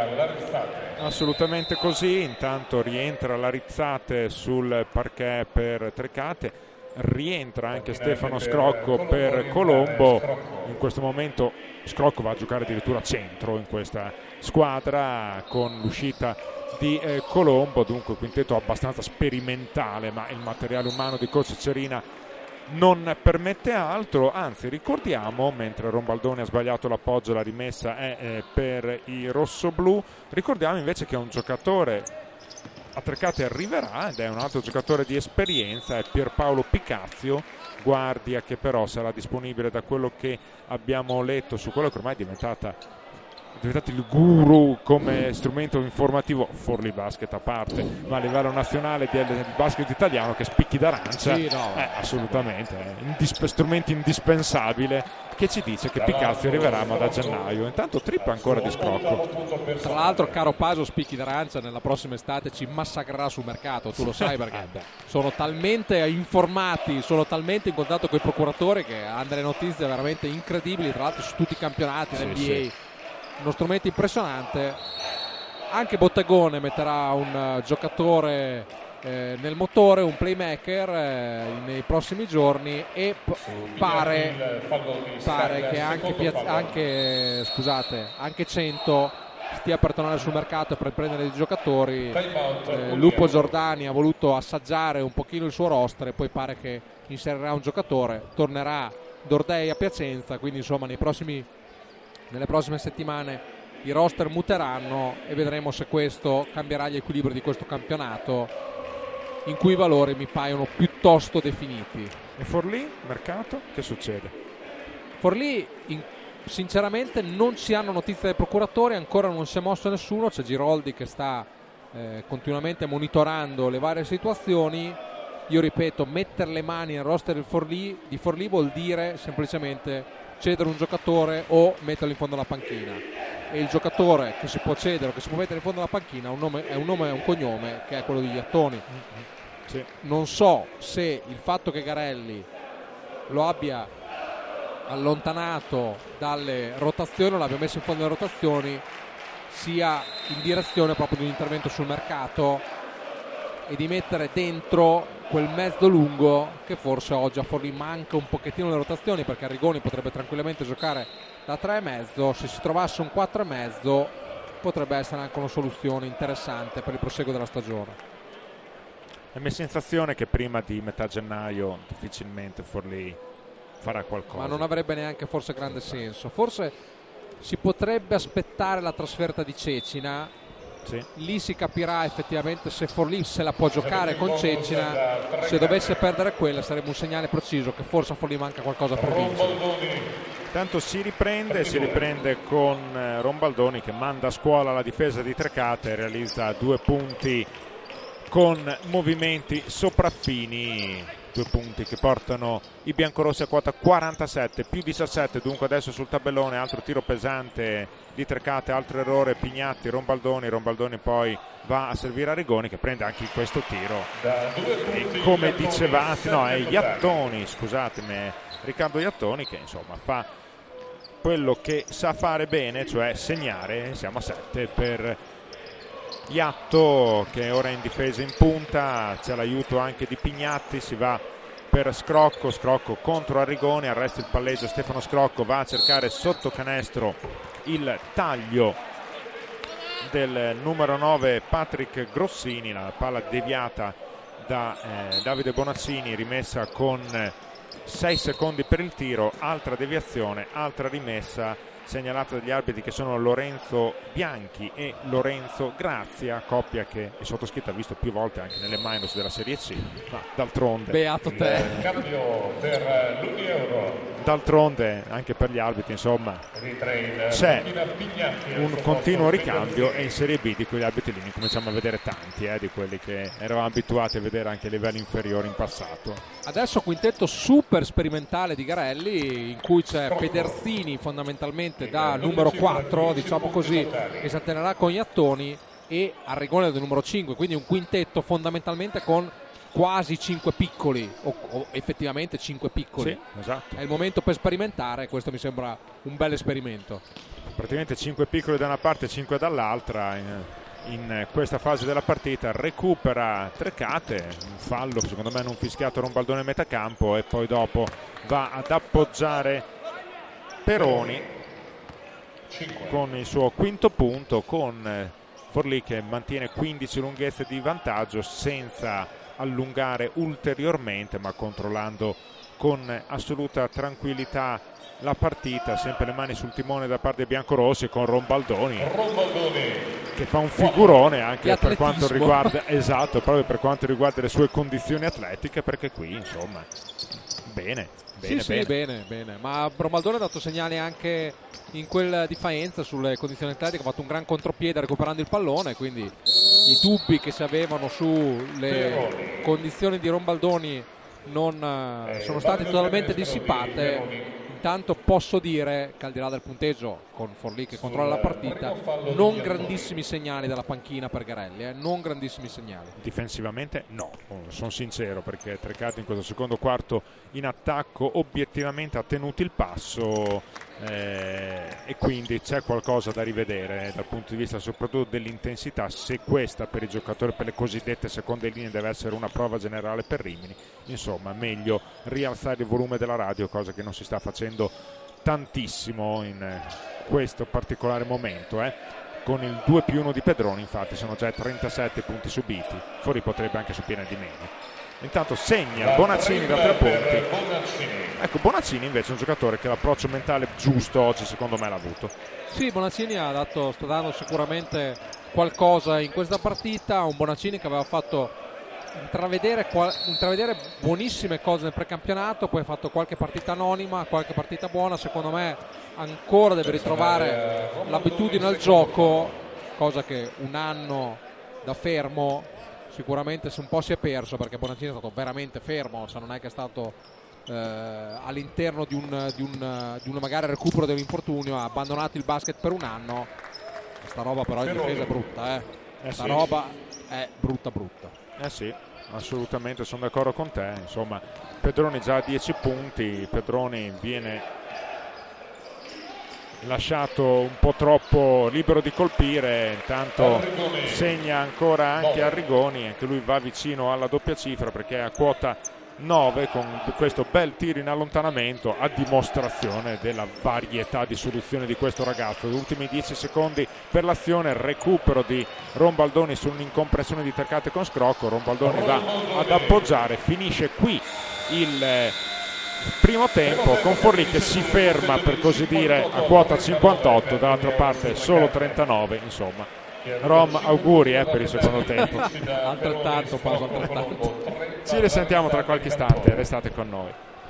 Assolutamente così. Intanto rientra Larizzate sul parquet per Trecate, rientra anche Stefano Scrocco per Colombo. In questo momento Scrocco va a giocare addirittura centro in questa squadra con l'uscita di eh, Colombo, dunque quintetto abbastanza sperimentale, ma il materiale umano di coach Cerina non permette altro. Anzi, ricordiamo, mentre Rombaldoni ha sbagliato l'appoggio, la rimessa è eh, per i rossoblù, ricordiamo invece che un giocatore a Trecate arriverà ed è un altro giocatore di esperienza, è Pierpaolo Picazio, guardia che però sarà disponibile, da quello che abbiamo letto, su quello che ormai è diventata è diventato il guru come strumento informativo, Forlì Basket a parte, ma a livello nazionale del, del basket italiano, che spicchi d'arancia. Sì, no, eh, assolutamente eh, indisp- strumento indispensabile, che ci dice che Picazzi arriverà ma da gennaio. Intanto trippa ancora di Scrocco. Tra l'altro, caro Paso, spicchi d'arancia nella prossima estate ci massacrerà sul mercato, tu lo sai, perché sono talmente informati, sono talmente in contatto con i procuratori che hanno delle notizie veramente incredibili, tra l'altro su tutti i campionati, sì, N B A. Sì. Uno strumento impressionante. Anche Bottegone metterà un uh, giocatore eh, nel motore, un playmaker eh, nei prossimi giorni, e p- pare, pare che anche, piazz- anche, scusate, anche cento stia per tornare sul mercato per prendere dei giocatori. eh, Lupo Giordani ha voluto assaggiare un pochino il suo roster e poi pare che inserirà un giocatore, tornerà Dordei a Piacenza, quindi insomma nei prossimi, nelle prossime settimane i roster muteranno e vedremo se questo cambierà gli equilibri di questo campionato, in cui i valori mi paiono piuttosto definiti. E Forlì, mercato, che succede? Forlì, in, sinceramente non ci hanno notizie dai procuratori, ancora non si è mosso nessuno, c'è Giroldi che sta eh, continuamente monitorando le varie situazioni. Io ripeto, mettere le mani nel roster del Forlì, di Forlì vuol dire semplicemente cedere un giocatore o metterlo in fondo alla panchina, e il giocatore che si può cedere o che si può mettere in fondo alla panchina è un nome, è un nome e un cognome che è quello di Iattoni. Sì. Non so se il fatto che Garelli lo abbia allontanato dalle rotazioni o l'abbia messo in fondo alle rotazioni sia in direzione proprio di un intervento sul mercato e di mettere dentro quel mezzo lungo che forse oggi a Forlì manca un pochettino le rotazioni, perché Arrigoni potrebbe tranquillamente giocare da tre e mezzo. Se si trovasse un quattro e mezzo potrebbe essere anche una soluzione interessante per il proseguo della stagione. La mia sensazione è che prima di metà gennaio difficilmente Forlì farà qualcosa, ma non avrebbe neanche forse grande senso. Forse si potrebbe aspettare la trasferta di Cecina. Sì. Lì si capirà effettivamente se Forlì se la può giocare con Cecina. Se dovesse perdere quella sarebbe un segnale preciso che forse a Forlì manca qualcosa per vincere. Tanto si riprende, si riprende con Rombaldoni che manda a scuola la difesa di Trecate e realizza due punti con movimenti sopraffini, due punti che portano i biancorossi a quota quarantasette più diciassette. Dunque adesso sul tabellone altro tiro pesante di Trecate, altro errore, Pignatti, Rombaldoni Rombaldoni poi va a servire Arrigoni che prende anche questo tiro e come diceva, no è Iattoni, scusatemi, Riccardo Iattoni che insomma fa quello che sa fare bene, cioè segnare. Siamo a sette per Iatto che ora è in difesa in punta, c'è l'aiuto anche di Pignatti, si va per Scrocco, Scrocco contro Arrigoni, arresta il palleggio Stefano Scrocco, va a cercare sotto canestro il taglio del numero nove Patrick Grossini, la palla deviata da eh, Davide Bonazzini, rimessa con sei secondi per il tiro, altra deviazione, altra rimessa segnalata dagli arbitri che sono Lorenzo Bianchi e Lorenzo Grazia, coppia che il sottoscritto ha visto più volte anche nelle minors della Serie C, ma d'altronde beato te. Il cambio per l'Uni Euro. D'altronde anche per gli arbitri insomma c'è un continuo ricambio e in Serie B di quegli arbitri lì ne cominciamo a vedere tanti, eh, di quelli che eravamo abituati a vedere anche a livelli inferiori in passato. Adesso quintetto super sperimentale di Garelli in cui c'è Pederzini fondamentalmente da numero quattro, diciamo così, che si alternerà con Iattoni, e Arrigoni del numero cinque, quindi un quintetto fondamentalmente con quasi cinque piccoli o, o effettivamente cinque piccoli. Sì, esatto. È il momento per sperimentare, questo mi sembra un bel esperimento. Praticamente cinque piccoli da una parte e cinque dall'altra in, in questa fase della partita. Recupera Trecate, un fallo secondo me non fischiato Rombaldoni a metà campo, e poi dopo va ad appoggiare Peroni con il suo quinto punto, con Forlì che mantiene quindici lunghezze di vantaggio senza allungare ulteriormente, ma controllando con assoluta tranquillità la partita. Sempre le mani sul timone da parte dei biancorossi, con Rombaldoni, Rombaldoni che fa un figurone anche per quanto riguarda esatto, proprio per quanto riguarda le sue condizioni atletiche, perché qui insomma bene, bene, sì, bene. Sì, bene, bene. Ma Rombaldoni ha dato segnali anche in quel di Faenza sulle condizioni atletiche, ha fatto un gran contropiede recuperando il pallone, quindi i dubbi che si avevano sulle condizioni di Rombaldoni non eh, sono state totalmente dissipate. Intanto posso dire che al di là del punteggio, con Forlì che controlla la partita, non grandissimi segnali dalla panchina per Garelli, eh? non grandissimi segnali. Difensivamente no, sono sincero, perché Trecate in questo secondo quarto in attacco obiettivamente ha tenuto il passo, eh, e quindi c'è qualcosa da rivedere eh, dal punto di vista soprattutto dell'intensità, se questa per i giocatori, per le cosiddette seconde linee, deve essere una prova generale per Rimini. Insomma, meglio rialzare il volume della radio, cosa che non si sta facendo tantissimo in questo particolare momento, eh. Con il due più uno di Pedroni infatti sono già trentasette punti subiti, Forlì potrebbe anche subire di meno. Intanto segna Bonaccini da tre punti. Ecco, Bonaccini invece è un giocatore che l'approccio mentale giusto oggi secondo me l'ha avuto. Sì, Bonaccini ha dato, sta dando sicuramente qualcosa in questa partita. Un Bonaccini che aveva fatto intravedere, intravedere buonissime cose nel precampionato, poi ha fatto qualche partita anonima, qualche partita buona. Secondo me ancora deve ritrovare l'abitudine al gioco, cosa che un anno da fermo sicuramente un po' si è perso, perché Bonaccini è stato veramente fermo, cioè non è che è stato eh, all'interno di un, di, un, di un magari recupero dell'infortunio, ha abbandonato il basket per un anno. Questa roba però in difesa è brutta, eh. Questa sì. roba è brutta brutta. Eh sì, assolutamente, sono d'accordo con te. Insomma, Pedroni già a dieci punti, Pedroni viene lasciato un po' troppo libero di colpire, intanto segna ancora anche Arrigoni, anche lui va vicino alla doppia cifra perché è a quota nove con questo bel tiro in allontanamento, a dimostrazione della varietà di soluzioni di questo ragazzo. Gli ultimi dieci secondi per l'azione, recupero di Rombaldoni su un'incompressione di Tercate con scrocco, Rombaldoni va ad appoggiare, finisce qui il primo tempo con Forlì che si ferma per così dire a quota cinquantotto, dall'altra parte solo trentanove. Insomma, Rom, auguri eh, per il secondo tempo. Altrettanto, Paolo, altrettanto. Ci risentiamo tra qualche istante, restate con noi.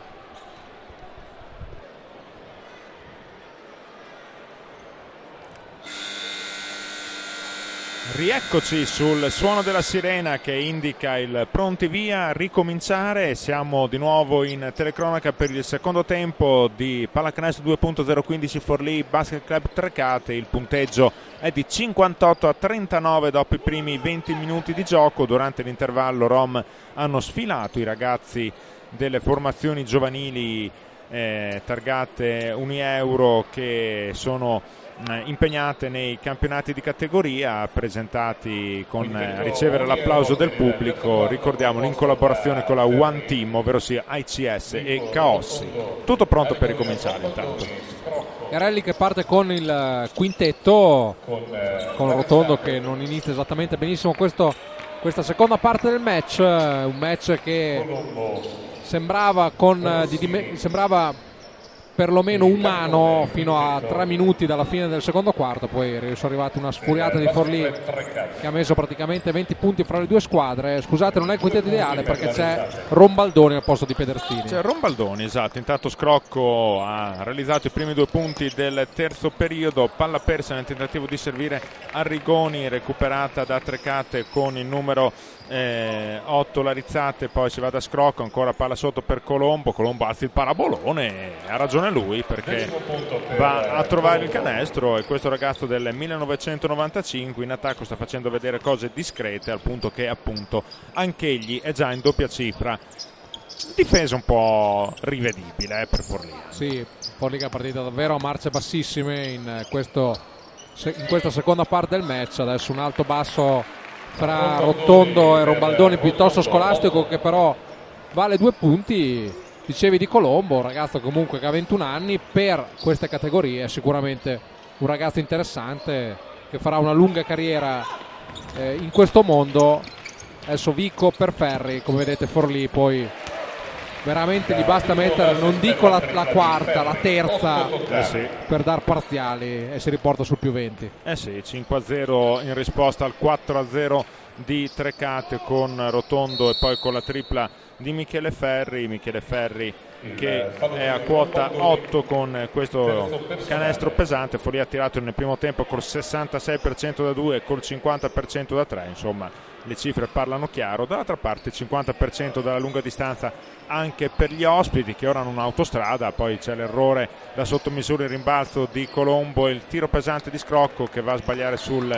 Rieccoci sul suono della sirena che indica il pronti via, ricominciare. Siamo di nuovo in telecronaca per il secondo tempo di Pallacanestro due punto zero quindici Forlì Basket Club Trecate. Il punteggio è di cinquantotto a trentanove dopo i primi venti minuti di gioco. Durante l'intervallo Rom hanno sfilato i ragazzi delle formazioni giovanili eh, targate Unieuro che sono impegnate nei campionati di categoria, presentati con a ricevere l'applauso del pubblico, ricordiamolo, in collaborazione con la One Team, ovvero sia I C S e Caossi. Tutto pronto per ricominciare intanto. Garelli che parte con il quintetto, con Rotondo che non inizia esattamente benissimo questo, questa seconda parte del match, un match che sembrava con di, di, sembrava perlomeno umano fino a tre minuti dalla fine del secondo quarto. Poi sono arrivati una sfuriata di Forlì che ha messo praticamente venti punti fra le due squadre. Scusate, non è il quintetto ideale perché c'è Rombaldoni al posto di Pederstini. C'è Rombaldoni, esatto. Intanto Scrocco ha realizzato i primi due punti del terzo periodo, palla persa nel tentativo di servire Arrigoni, recuperata da Trecate con il numero eh, otto Larizzate, poi si va da Scrocco, ancora palla sotto per Colombo, Colombo alza il parabolone, ha ragione lui perché va a trovare il canestro, e questo ragazzo del millenovecentonovantacinque in attacco sta facendo vedere cose discrete, al punto che appunto anch'egli è già in doppia cifra. Difesa un po' rivedibile eh, per Forlì. Sì, Forlì che è partita davvero a marce bassissime in, questo, in questa seconda parte del match. Adesso un alto basso fra Rotondo e Rombaldoni piuttosto scolastico, che però vale due punti. Dicevi di Colombo, un ragazzo comunque che ha ventuno anni, per queste categorie sicuramente un ragazzo interessante che farà una lunga carriera eh, in questo mondo. Adesso Vico per Ferri, come vedete Forlì poi veramente gli basta mettere, non dico la, la quarta, la terza eh sì. per dar parziali e si riporta sul più venti. Eh sì, cinque a zero in risposta al quattro a zero di Trecate con Rotondo e poi con la tripla di Michele Ferri. Michele Ferri che è a quota otto con questo canestro pesante. Forlì ha tirato nel primo tempo col sessantasei per cento da due e col cinquanta per cento da tre, insomma le cifre parlano chiaro. Dall'altra parte cinquanta per cento dalla lunga distanza anche per gli ospiti, che ora hanno un'autostrada. Poi c'è l'errore da sottomisura, il rimbalzo di Colombo e il tiro pesante di Scrocco che va a sbagliare sul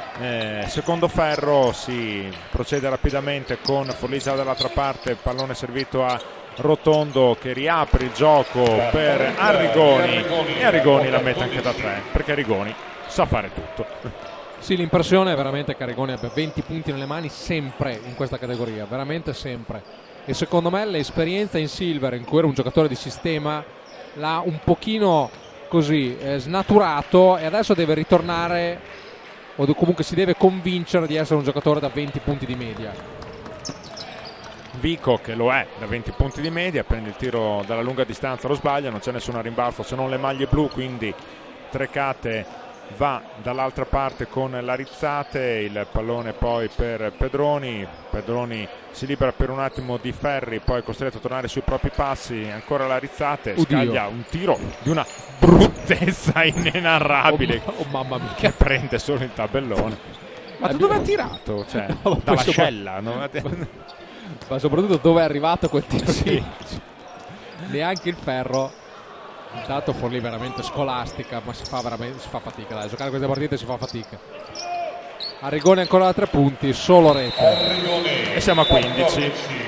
Eh, secondo ferro. Si procede rapidamente con Forlì già dall'altra parte, pallone servito a Rotondo che riapre il gioco per Arrigoni, e Arrigoni la mette anche da tre perché Arrigoni sa fare tutto. Sì, l'impressione è veramente che Arrigoni abbia venti punti nelle mani sempre in questa categoria, veramente sempre, e secondo me l'esperienza in Silver, in cui era un giocatore di sistema, l'ha un pochino così eh, snaturato, e adesso deve ritornare, o comunque si deve convincere di essere un giocatore da venti punti di media. Vico, che lo è da venti punti di media, prende il tiro dalla lunga distanza, lo sbaglia, non c'è nessun rimbalzo se non le maglie blu, quindi Trecate va dall'altra parte con l'Arizzate, il pallone poi per Pedroni, Pedroni si libera per un attimo di Ferri, poi è costretto a tornare sui propri passi, ancora l'Arizzate, scaglia un tiro di una bruttezza inenarrabile, oh, oh mamma mia, che prende solo il tabellone. Ma da dove ha tirato? Cioè, no, dall'ascella, no? Ma soprattutto dove è arrivato quel tiro? Sì. Neanche il ferro. Intanto Forlì veramente scolastica, ma si fa veramente si fa fatica, dai, giocare queste partite si fa fatica. Arrigoni ancora da tre punti, solo rete. E siamo a quindici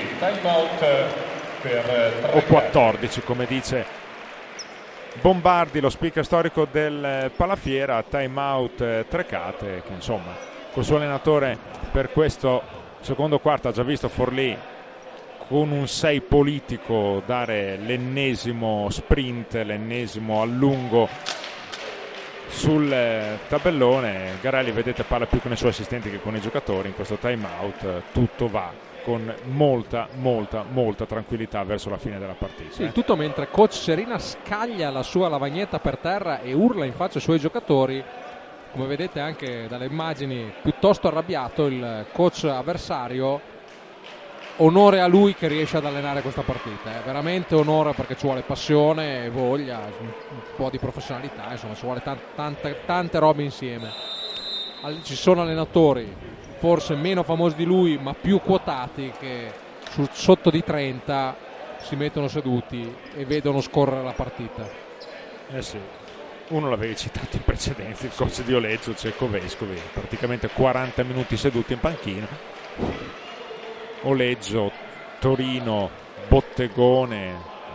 o quattordici, come dice Bombardi, lo speaker storico del Palafiera. Time out Trecate, che insomma col suo allenatore per questo secondo quarto ha già visto Forlì con un sei politico dare l'ennesimo sprint, l'ennesimo allungo sul tabellone. Garelli, vedete, parla più con i suoi assistenti che con i giocatori in questo time out. Tutto va con molta molta molta tranquillità verso la fine della partita. Sì, eh. tutto mentre coach Serina scaglia la sua lavagnetta per terra e urla in faccia ai suoi giocatori, come vedete anche dalle immagini, piuttosto arrabbiato il coach avversario. Onore a lui che riesce ad allenare questa partita, eh. Veramente onore, perché ci vuole passione, voglia, un po' di professionalità, insomma ci vuole tante, tante, tante robe insieme. Ci sono allenatori forse meno famosi di lui ma più quotati che su, sotto di trenta si mettono seduti e vedono scorrere la partita. Eh sì, uno l'avevi citato in precedenza, il coach di Oleggio, Cecco Vescovi, praticamente quaranta minuti seduti in panchina. Oleggio, Torino, Bottegone,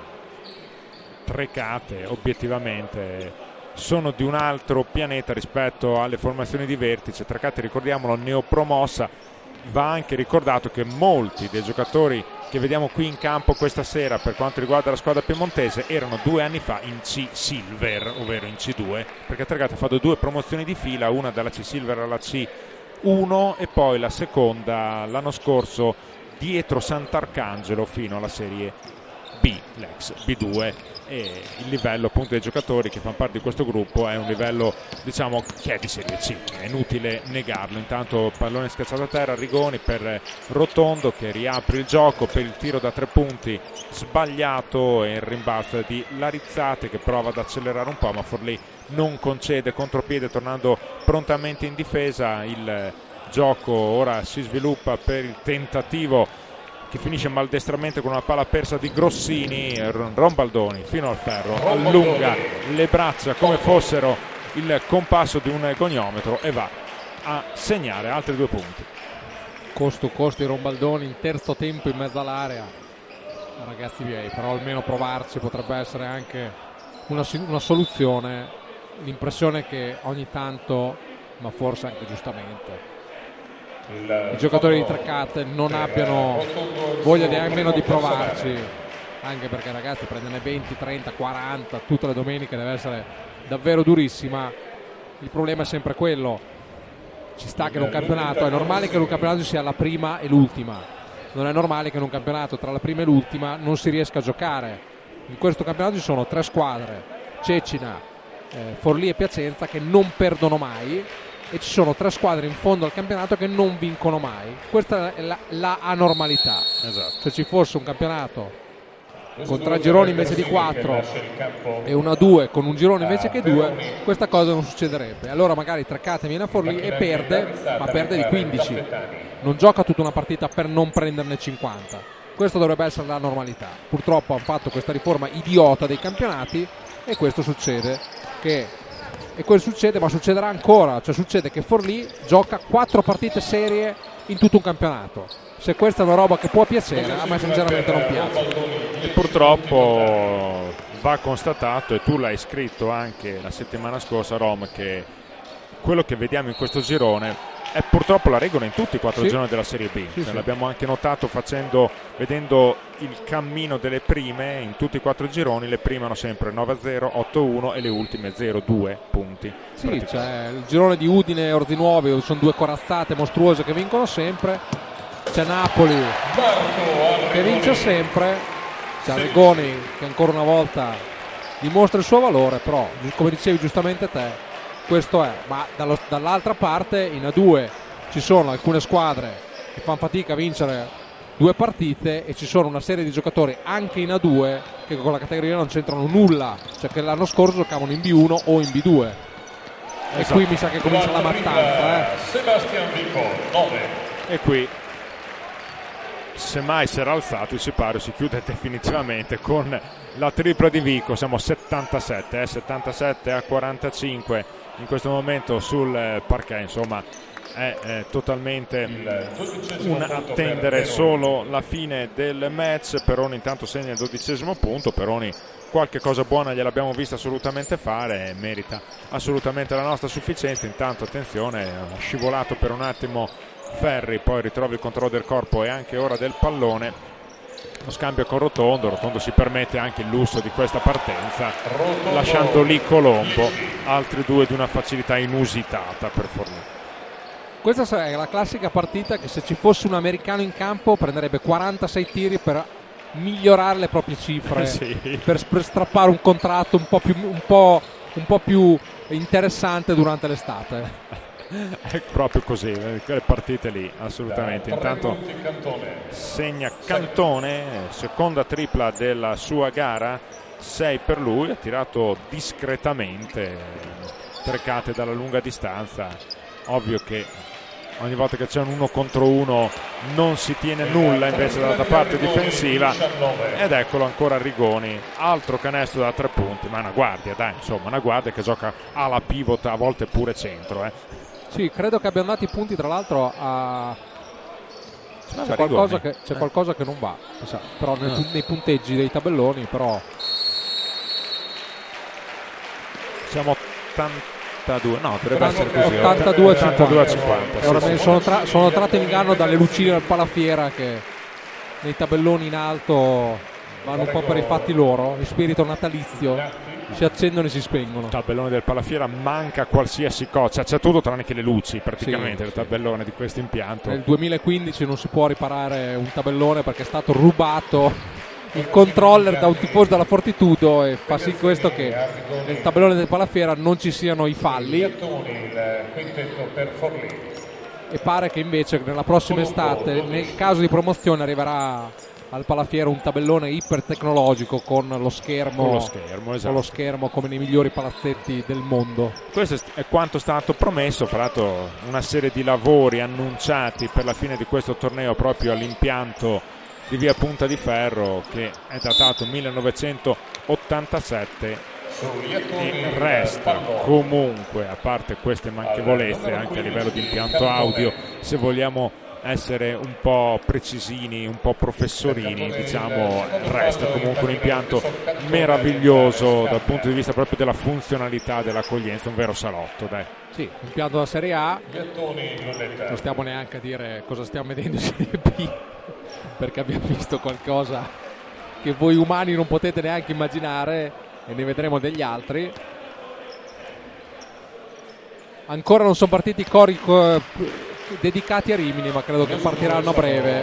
Trecate obiettivamente sono di un altro pianeta rispetto alle formazioni di vertice. Trecate, ricordiamolo, neopromossa. Va anche ricordato che molti dei giocatori che vediamo qui in campo questa sera per quanto riguarda la squadra piemontese erano due anni fa in C Silver, ovvero in C due, perché Trecate ha fatto due promozioni di fila, una dalla C Silver alla C uno e poi la seconda l'anno scorso dietro Sant'Arcangelo fino alla Serie B, l'ex B due, e il livello appunto dei giocatori che fanno parte di questo gruppo è un livello, diciamo, che è di Serie C, è inutile negarlo. Intanto pallone schiacciato a terra, Rigoni per Rotondo che riapre il gioco per il tiro da tre punti sbagliato e il rimbalzo di Larizzate che prova ad accelerare un po', ma Forlì non concede contropiede tornando prontamente in difesa. Il gioco ora si sviluppa per il tentativo che finisce maldestramente con una palla persa di Grossini. Rombaldoni fino al ferro, allunga le braccia come fossero il compasso di un goniometro e va a segnare altri due punti. Costo costo i Rombaldoni in terzo tempo in mezzo all'area, ragazzi miei, però almeno provarci potrebbe essere anche una, una soluzione. L'impressione che ogni tanto, ma forse anche giustamente, i giocatori di Trecate non abbiano voglia nemmeno di provarci, anche perché ragazzi prenderne venti, trenta, quaranta tutte le domeniche deve essere davvero durissima. Il problema è sempre quello, ci sta che in un campionato è normale che in un campionato sia la prima e l'ultima, non è normale che in un campionato tra la prima e l'ultima non si riesca a giocare. In questo campionato ci sono tre squadre, Cecina, eh, Forlì e Piacenza, che non perdono mai, e ci sono tre squadre in fondo al campionato che non vincono mai. Questa è la, la anormalità. Esatto. Se ci fosse un campionato con tre gironi invece di quattro e una due con un girone invece che due, questa cosa non succederebbe. Allora magari Trecate viene a Forlì e perde, ma perde di quindici, non gioca tutta una partita per non prenderne cinquanta. Questo dovrebbe essere la normalità. Purtroppo hanno fatto questa riforma idiota dei campionati e questo succede che E questo succede, ma succederà ancora. Cioè succede che Forlì gioca quattro partite serie in tutto un campionato. Se questa è una roba che può piacere, a me sinceramente non piace. E purtroppo va constatato, e tu l'hai scritto anche la settimana scorsa, Rom, che quello che vediamo in questo girone è purtroppo la regola in tutti i quattro sì. gironi della Serie B. Sì, cioè, sì. L'abbiamo anche notato facendo, vedendo il cammino delle prime in tutti i quattro gironi. Le prime hanno sempre nove a zero, otto a uno e le ultime zero a due punti. Sì, cioè il girone di Udine e Orzinuovi sono due corazzate mostruose che vincono sempre. c'è Napoli che vince sempre, c'è Arrigoni che ancora una volta dimostra il suo valore, però come dicevi giustamente te, questo è. Ma dallo, dall'altra parte in A due ci sono alcune squadre che fanno fatica a vincere due partite e ci sono una serie di giocatori anche in A due che con la categoria non c'entrano nulla, cioè che l'anno scorso giocavano in B uno o in B due. Esatto. E qui mi sa che comincia la mattanza, eh. Sebastian Vico, nove. E qui semmai si era alzato il sipario si chiude definitivamente con la tripla di Vico. Siamo a settantasette, eh, settantasette a quarantacinque in questo momento sul parquet. Insomma è eh, totalmente un attendere solo la fine del match. Peroni intanto segna il dodicesimo punto. Peroni qualche cosa buona gliel'abbiamo vista assolutamente fare e merita assolutamente la nostra sufficienza. Intanto attenzione, ha scivolato per un attimo Ferri, poi ritrova il controllo del corpo e anche ora del pallone. Lo scambio con Rotondo, Rotondo si permette anche il lusso di questa partenza lasciando lì Colombo, altri due di una facilità inusitata per Forlì. Questa è la classica partita che se ci fosse un americano in campo prenderebbe quarantasei tiri per migliorare le proprie cifre, sì. per, per strappare un contratto un po' più, un po', un po' più interessante durante l'estate. È proprio così, quelle partite lì, assolutamente. Intanto segna Cantone, seconda tripla della sua gara, sei per lui, ha tirato discretamente, trecate dalla lunga distanza. Ovvio che ogni volta che c'è un uno contro uno non si tiene nulla invece dall'altra parte difensiva, ed eccolo ancora Arrigoni, altro canestro da tre punti, ma una guardia, dai, insomma, una guardia che gioca alla pivot, a volte pure centro, eh. Sì, credo che abbiano dato i punti tra l'altro a... C'è qualcosa, che, c'è qualcosa che non va, però nei, no. nei punteggi dei tabelloni, però siamo ottantadue, no, dovrebbe essere così, ottantadue a cinquanta. Sì, ora sì. sono, tra, sono tratto in inganno dalle lucine del Palafiera che nei tabelloni in alto vanno un po' per i fatti loro, in spirito natalizio si accendono e si spengono. Il tabellone del Palafiera manca qualsiasi cosa, c'è tutto tranne che le luci praticamente, sì, il tabellone di questo impianto. Nel duemilaquindici non si può riparare un tabellone perché è stato rubato il controller da un tifoso della Fortitudo e fa sì questo che nel tabellone del Palafiera non ci siano i falli, e pare che invece nella prossima estate, nel caso di promozione, arriverà al Palafiera un tabellone ipertecnologico con lo schermo, con lo schermo, esatto. con lo schermo come nei migliori palazzetti del mondo. Questo è quanto è stato promesso. Fra l'altro una serie di lavori annunciati per la fine di questo torneo proprio all'impianto di via Punta di Ferro, che è datato millenovecentottantasette e resta comunque, a parte queste manchevolezze anche a livello di impianto audio, se vogliamo essere un po' precisini, un po' professorini, diciamo, resta comunque un impianto meraviglioso dal punto di vista proprio della funzionalità, dell'accoglienza, un vero salotto, dai. Sì, impianto da Serie A, non stiamo neanche a dire cosa stiamo vedendo in Serie B, perché abbiamo visto qualcosa che voi umani non potete neanche immaginare e ne vedremo degli altri. Ancora non sono partiti i cori dedicati a Rimini, ma credo che partiranno a breve.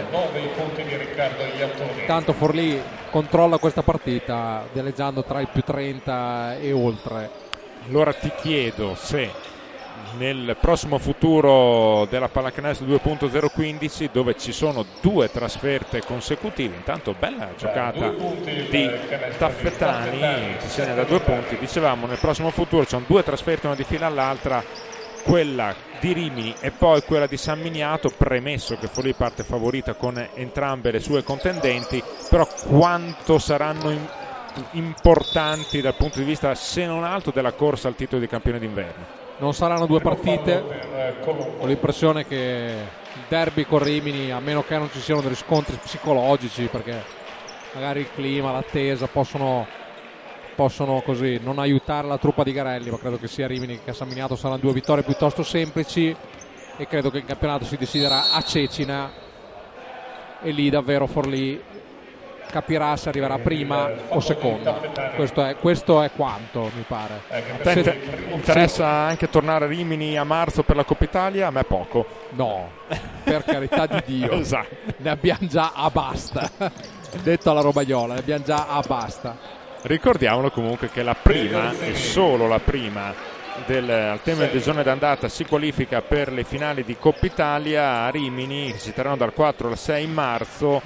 Tanto Forlì controlla questa partita dialeggiando tra il più trenta e oltre. Allora ti chiedo se nel prossimo futuro della pallacanestro due punto zero quindici, dove ci sono due trasferte consecutive, intanto bella giocata di Taffetani che segna da due punti, dicevamo nel prossimo futuro ci sono due trasferte una di fila all'altra, quella di Rimini e poi quella di San Miniato, premesso che Forlì parte favorita con entrambe le sue contendenti, però quanto saranno in, importanti dal punto di vista, se non altro, della corsa al titolo di campione d'inverno? Non saranno due partite, ho l'impressione che il derby con Rimini, a meno che non ci siano degli scontri psicologici, perché magari il clima, l'attesa possono possono così non aiutare la truppa di Garelli, ma credo che sia Rimini che a San Miniato saranno due vittorie piuttosto semplici, e credo che il campionato si deciderà a Cecina, e lì davvero Forlì capirà se arriverà prima o seconda. Questo è, questo è quanto mi pare. A te Se, interessa anche tornare a Rimini a marzo per la Coppa Italia? A me poco. No, per carità di Dio. Esatto. Ne abbiamo già a basta. Detto alla robaiola, ne abbiamo già a basta. Ricordiamolo comunque che la prima, e solo la prima, del, al termine del giorno d'andata si qualifica per le finali di Coppa Italia a Rimini, che si terranno dal quattro al sei marzo,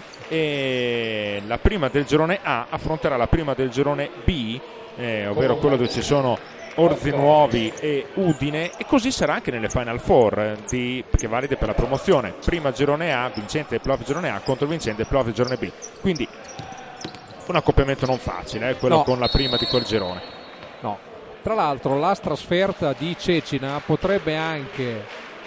e la prima del girone A affronterà la prima del girone B, eh, ovvero quello dove ci sono Orzinuovi e Udine, e così sarà anche nelle Final Four di, che valide per la promozione. Prima girone A, vincente del playoff girone A contro il vincente del playoff girone B, quindi un accoppiamento non facile, eh, quello No. con la prima di quel girone. No. Tra l'altro la trasferta di Cecina potrebbe anche eh,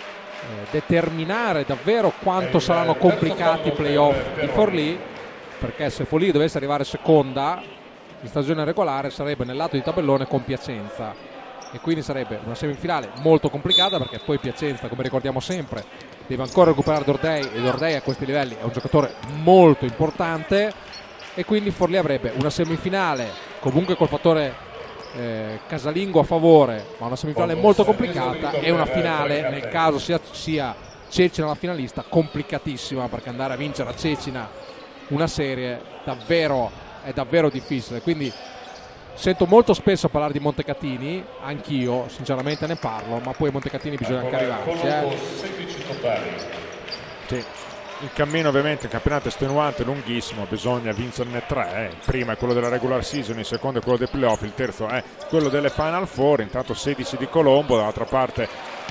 determinare davvero quanto saranno complicati i playoff di Forlì, perché se Forlì dovesse arrivare seconda in stagione regolare sarebbe nel lato di tabellone con Piacenza, e quindi sarebbe una semifinale molto complicata, perché poi Piacenza, come ricordiamo sempre, deve ancora recuperare Dordei, e Dordei a questi livelli è un giocatore molto importante, e quindi Forlì avrebbe una semifinale comunque col fattore eh, casalingo a favore, ma una semifinale molto complicata, e una finale, nel caso sia, sia Cecina la finalista, complicatissima, perché andare a vincere a Cecina una serie davvero è davvero difficile. Quindi sento molto spesso parlare di Montecatini, anch'io sinceramente ne parlo, ma poi Montecatini bisogna anche arrivarci, eh. sedici totali. Sì. Il cammino ovviamente, il campionato è estenuante, lunghissimo, bisogna vincerne tre, eh. Il primo è quello della regular season, il secondo è quello dei playoff, il terzo è quello delle Final Four. Intanto sedici di Colombo, dall'altra parte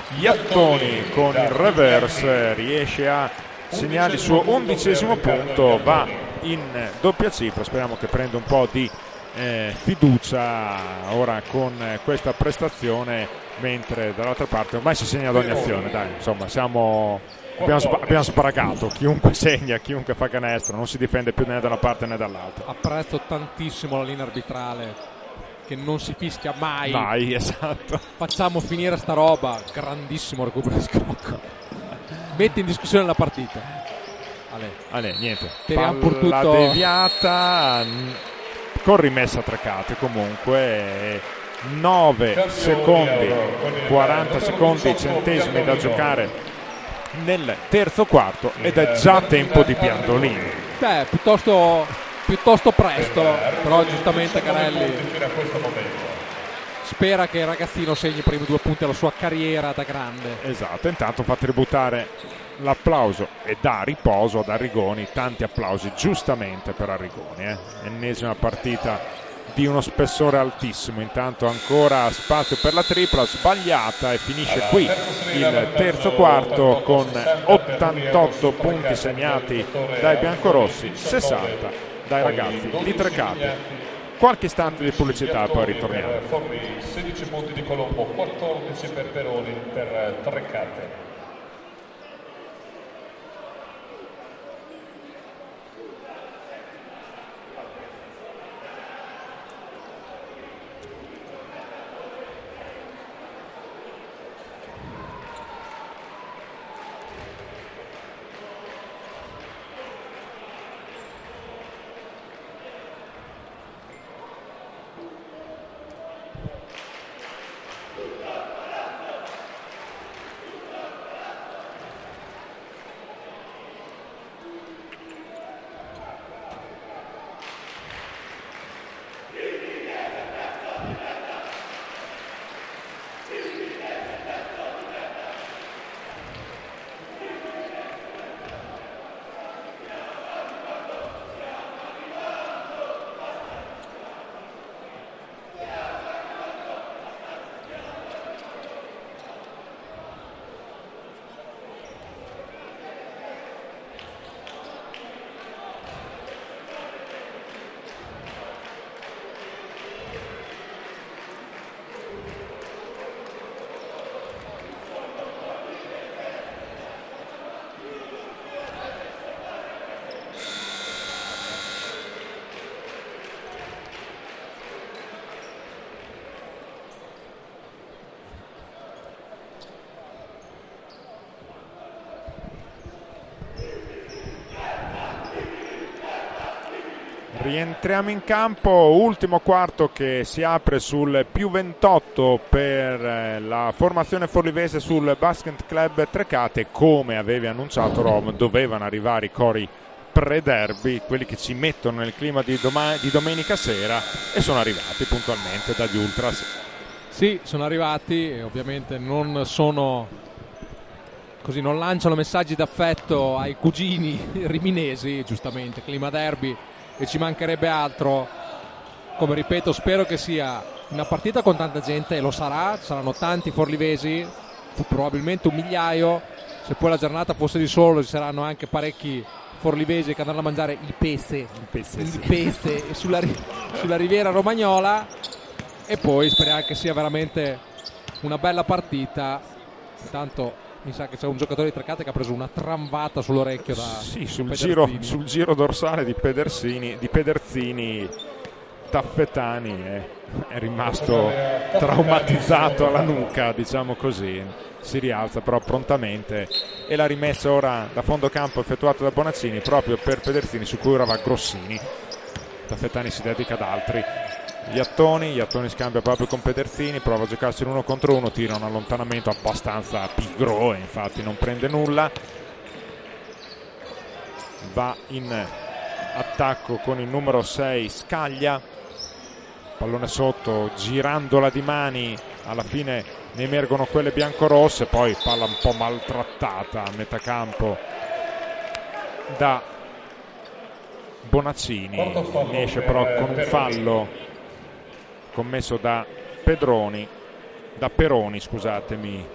Iattoni con il reverse riesce a segnare il suo undicesimo punto, va in doppia cifra, speriamo che prenda un po' di eh, fiducia ora con questa prestazione, mentre dall'altra parte ormai si segna ad ogni azione, dai, insomma siamo... Abbiamo, sp- abbiamo sparagato, chiunque segna, chiunque fa canestro, non si difende più né da una parte né dall'altra. Apprezzo tantissimo la linea arbitrale, che non si fischia mai. Mai, esatto. Facciamo finire sta roba. Grandissimo recupero di Scrocco. Metti in discussione la partita. Ale. Ale, niente. Speriamo per Palla tutto- deviata mh, con rimessa a tre carte comunque. nove secondi, quaranta secondi, centesimi da giocare nel terzo quarto, ed è già tempo di Piandolini. Beh, piuttosto, piuttosto presto, però giustamente Carelli Fino a questo momento. spera che il ragazzino segni i primi due punti alla sua carriera da grande. Esatto, intanto fa tributare l'applauso e dà riposo ad Arrigoni, tanti applausi giustamente per Arrigoni, eh. Ennesima partita di uno spessore altissimo. Intanto ancora spazio per la tripla sbagliata, e finisce qui il terzo quarto con ottantotto punti segnati dai biancorossi, sessanta dai ragazzi di Trecate. Qualche istante di pubblicità e poi ritorniamo. Forlì, sedici punti di Colombo, quattordici per Peroni per Trecate. Rientriamo in campo, ultimo quarto che si apre sul più ventotto per la formazione forlivese sul Basket Club Trecate. Come avevi annunciato, Rom, dovevano arrivare i cori pre-derby, quelli che ci mettono nel clima di, doma- di domenica sera, e sono arrivati puntualmente dagli Ultras. Sì, sono arrivati e ovviamente non sono così, non lanciano messaggi d'affetto ai cugini riminesi, giustamente, clima derby, e ci mancherebbe altro. Come ripeto, spero che sia una partita con tanta gente, e lo sarà, saranno tanti forlivesi, probabilmente un migliaio. Se poi la giornata fosse di solo ci saranno anche parecchi forlivesi che andranno a mangiare il pesse, il pesse, il sì. pesse sulla, sulla riviera romagnola, e poi speriamo che sia veramente una bella partita. Intanto mi sa che c'è un giocatore di Trecate che ha preso una tramvata sull'orecchio da sì, sul giro, sul giro dorsale di Pedersini, di Pederzini. Taffetani è, è rimasto traumatizzato alla nuca, diciamo così. Si rialza però prontamente, e la rimessa ora da fondo campo effettuata da Bonaccini proprio per Pedersini, su cui ora va Grossini. Taffetani si dedica ad altri. Iattoni, Iattoni scambia proprio con Pedersini, prova a giocarsi l'uno contro uno, tira un allontanamento abbastanza pigro e infatti non prende nulla. Va in attacco con il numero sei Scaglia, pallone sotto, girandola di mani, alla fine ne emergono quelle biancorosse, poi palla un po' maltrattata a metà campo da Bonaccini, ne esce però con un fallo commesso da Pedroni, da Peroni, scusatemi.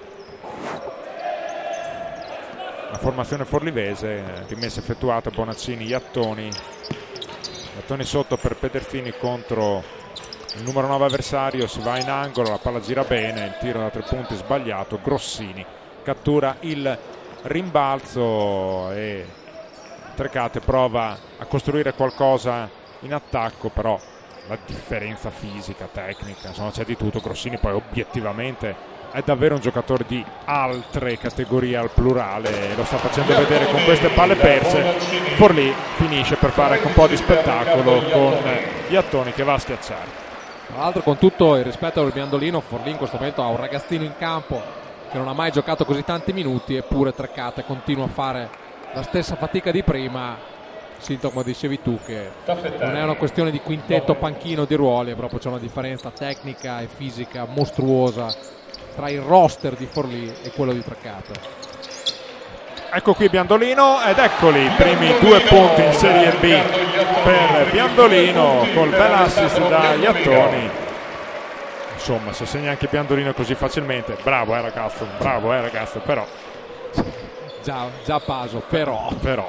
La formazione forlivese, rimessa effettuata, Bonaccini, Iattoni, Iattoni sotto per Pedersini contro il numero nove avversario, si va in angolo, la palla gira bene, il tiro da tre punti sbagliato, Grossini cattura il rimbalzo e Trecate prova a costruire qualcosa in attacco, però la differenza fisica, tecnica, insomma c'è di tutto. Grossini poi obiettivamente è davvero un giocatore di altre categorie al plurale, e lo sta facendo vedere con queste palle perse. Forlì finisce per fare anche un po' di spettacolo con Iattoni che va a schiacciare. Tra l'altro, con tutto il rispetto al Biandolino, Forlì in questo momento ha un ragazzino in campo che non ha mai giocato così tanti minuti, eppure Trecate continua a fare la stessa fatica di prima. Sintomo, come dicevi tu, che non è una questione di quintetto, panchino, di ruoli, proprio c'è una differenza tecnica e fisica mostruosa tra il roster di Forlì e quello di Trecate. Ecco qui Biandolino, ed eccoli i primi due punti in Serie B per Biandolino, col bel assist da Iattoni. Insomma, se segna anche Biandolino così facilmente, bravo eh ragazzo, bravo eh ragazzo, però già, già Paso, però però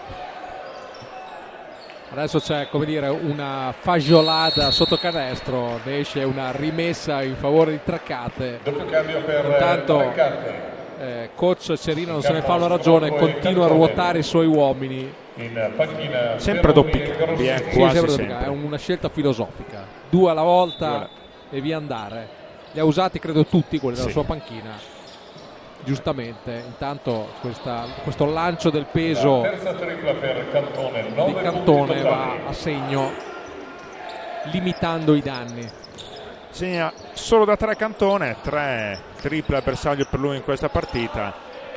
adesso c'è, come dire, una fagiolata sotto canestro, ne esce una rimessa in favore di Trecate. Doppio cambio per Intanto Trecate. eh, coach Cerino non se ne fa una ragione, continua a ruotare i suoi uomini. In panchina sempre doppi cambi, eh, Sì, quasi sempre sempre. È una scelta filosofica, due alla volta e via andare. Li ha usati credo tutti quelli della Sì. sua panchina, giustamente. Intanto questa, questo lancio del peso terza tripla per Cantone, di Cantone va a segno, limitando i danni. Segna solo da tre Cantone, tre triple a bersaglio per lui in questa partita.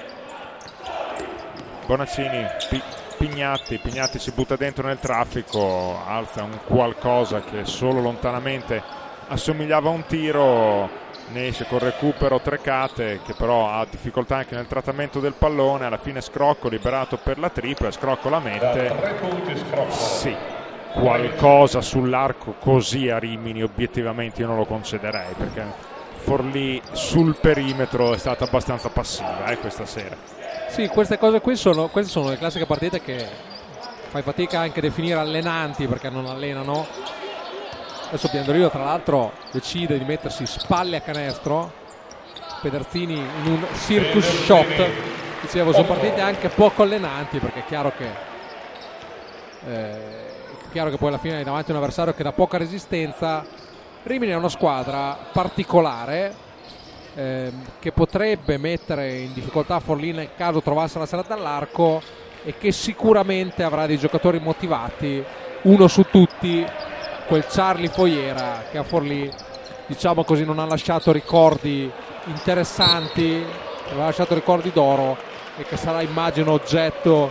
Bonaccini, Pi- Pignatti, Pignatti si butta dentro nel traffico, alza un qualcosa che solo lontanamente assomigliava a un tiro, ne esce con recupero Trecate, che però ha difficoltà anche nel trattamento del pallone. Alla fine Scrocco liberato per la tripla, Scrocco la mette. tre punti Scrocco. Sì, qualcosa sull'arco così a Rimini obiettivamente io non lo concederei, perché Forlì sul perimetro è stata abbastanza passiva eh, questa sera. Sì, queste cose qui sono, queste sono le classiche partite che fai fatica anche a definire allenanti, perché non allenano. Adesso Biandolino tra l'altro decide di mettersi spalle a canestro, Pedersini in un circus shot. Dicevo, sono partite anche poco allenanti, perché è chiaro che eh, è chiaro che poi alla fine hai davanti un avversario che dà poca resistenza. Rimini è una squadra particolare eh, che potrebbe mettere in difficoltà Forlì nel caso trovasse la serata all'arco, e che sicuramente avrà dei giocatori motivati uno su tutti, quel Charlie Fogliera, che a Forlì, diciamo così, non ha lasciato ricordi interessanti, aveva lasciato ricordi d'oro, e che sarà, immagino, oggetto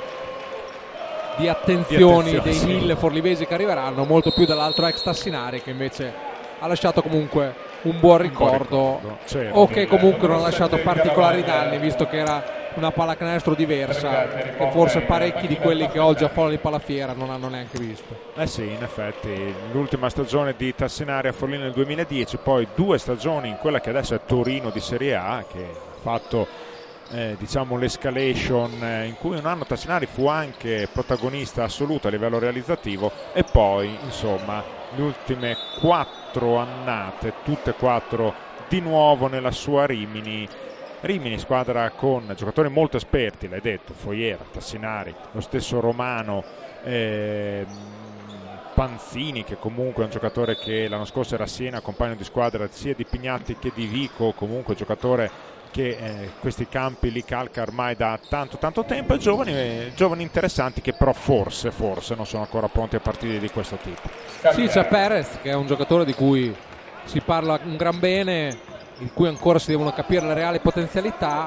di attenzioni, di attenzione, dei sì. mille forlivesi che arriveranno, molto più dell'altro ex Tassinari, che invece ha lasciato comunque un buon ricordo, ricordo, certo. o che comunque non ha lasciato particolari danni, visto che era una pallacanestro diversa, che forse parecchi di quelli che oggi affollano di Palafiera non hanno neanche visto. Eh sì, in effetti, l'ultima stagione di Tassinari a Forlì nel duemiladieci, poi due stagioni in quella che adesso è Torino di Serie A, che ha fatto eh, diciamo l'escalation eh, in cui un anno Tassinari fu anche protagonista assoluto a livello realizzativo, e poi insomma le ultime quattro annate, tutte e quattro di nuovo nella sua Rimini. Rimini, squadra con giocatori molto esperti, l'hai detto, Fogliera, Tassinari, lo stesso Romano, eh, Panzini, che comunque è un giocatore che l'anno scorso era a Siena, compagno di squadra sia di Pignatti che di Vico, comunque giocatore che eh, questi campi li calca ormai da tanto tanto tempo, e giovani, eh, giovani interessanti che però forse, forse non sono ancora pronti a partite di questo tipo. Sì, c'è Perez, che è un giocatore di cui si parla un gran bene, in cui ancora si devono capire le reali potenzialità.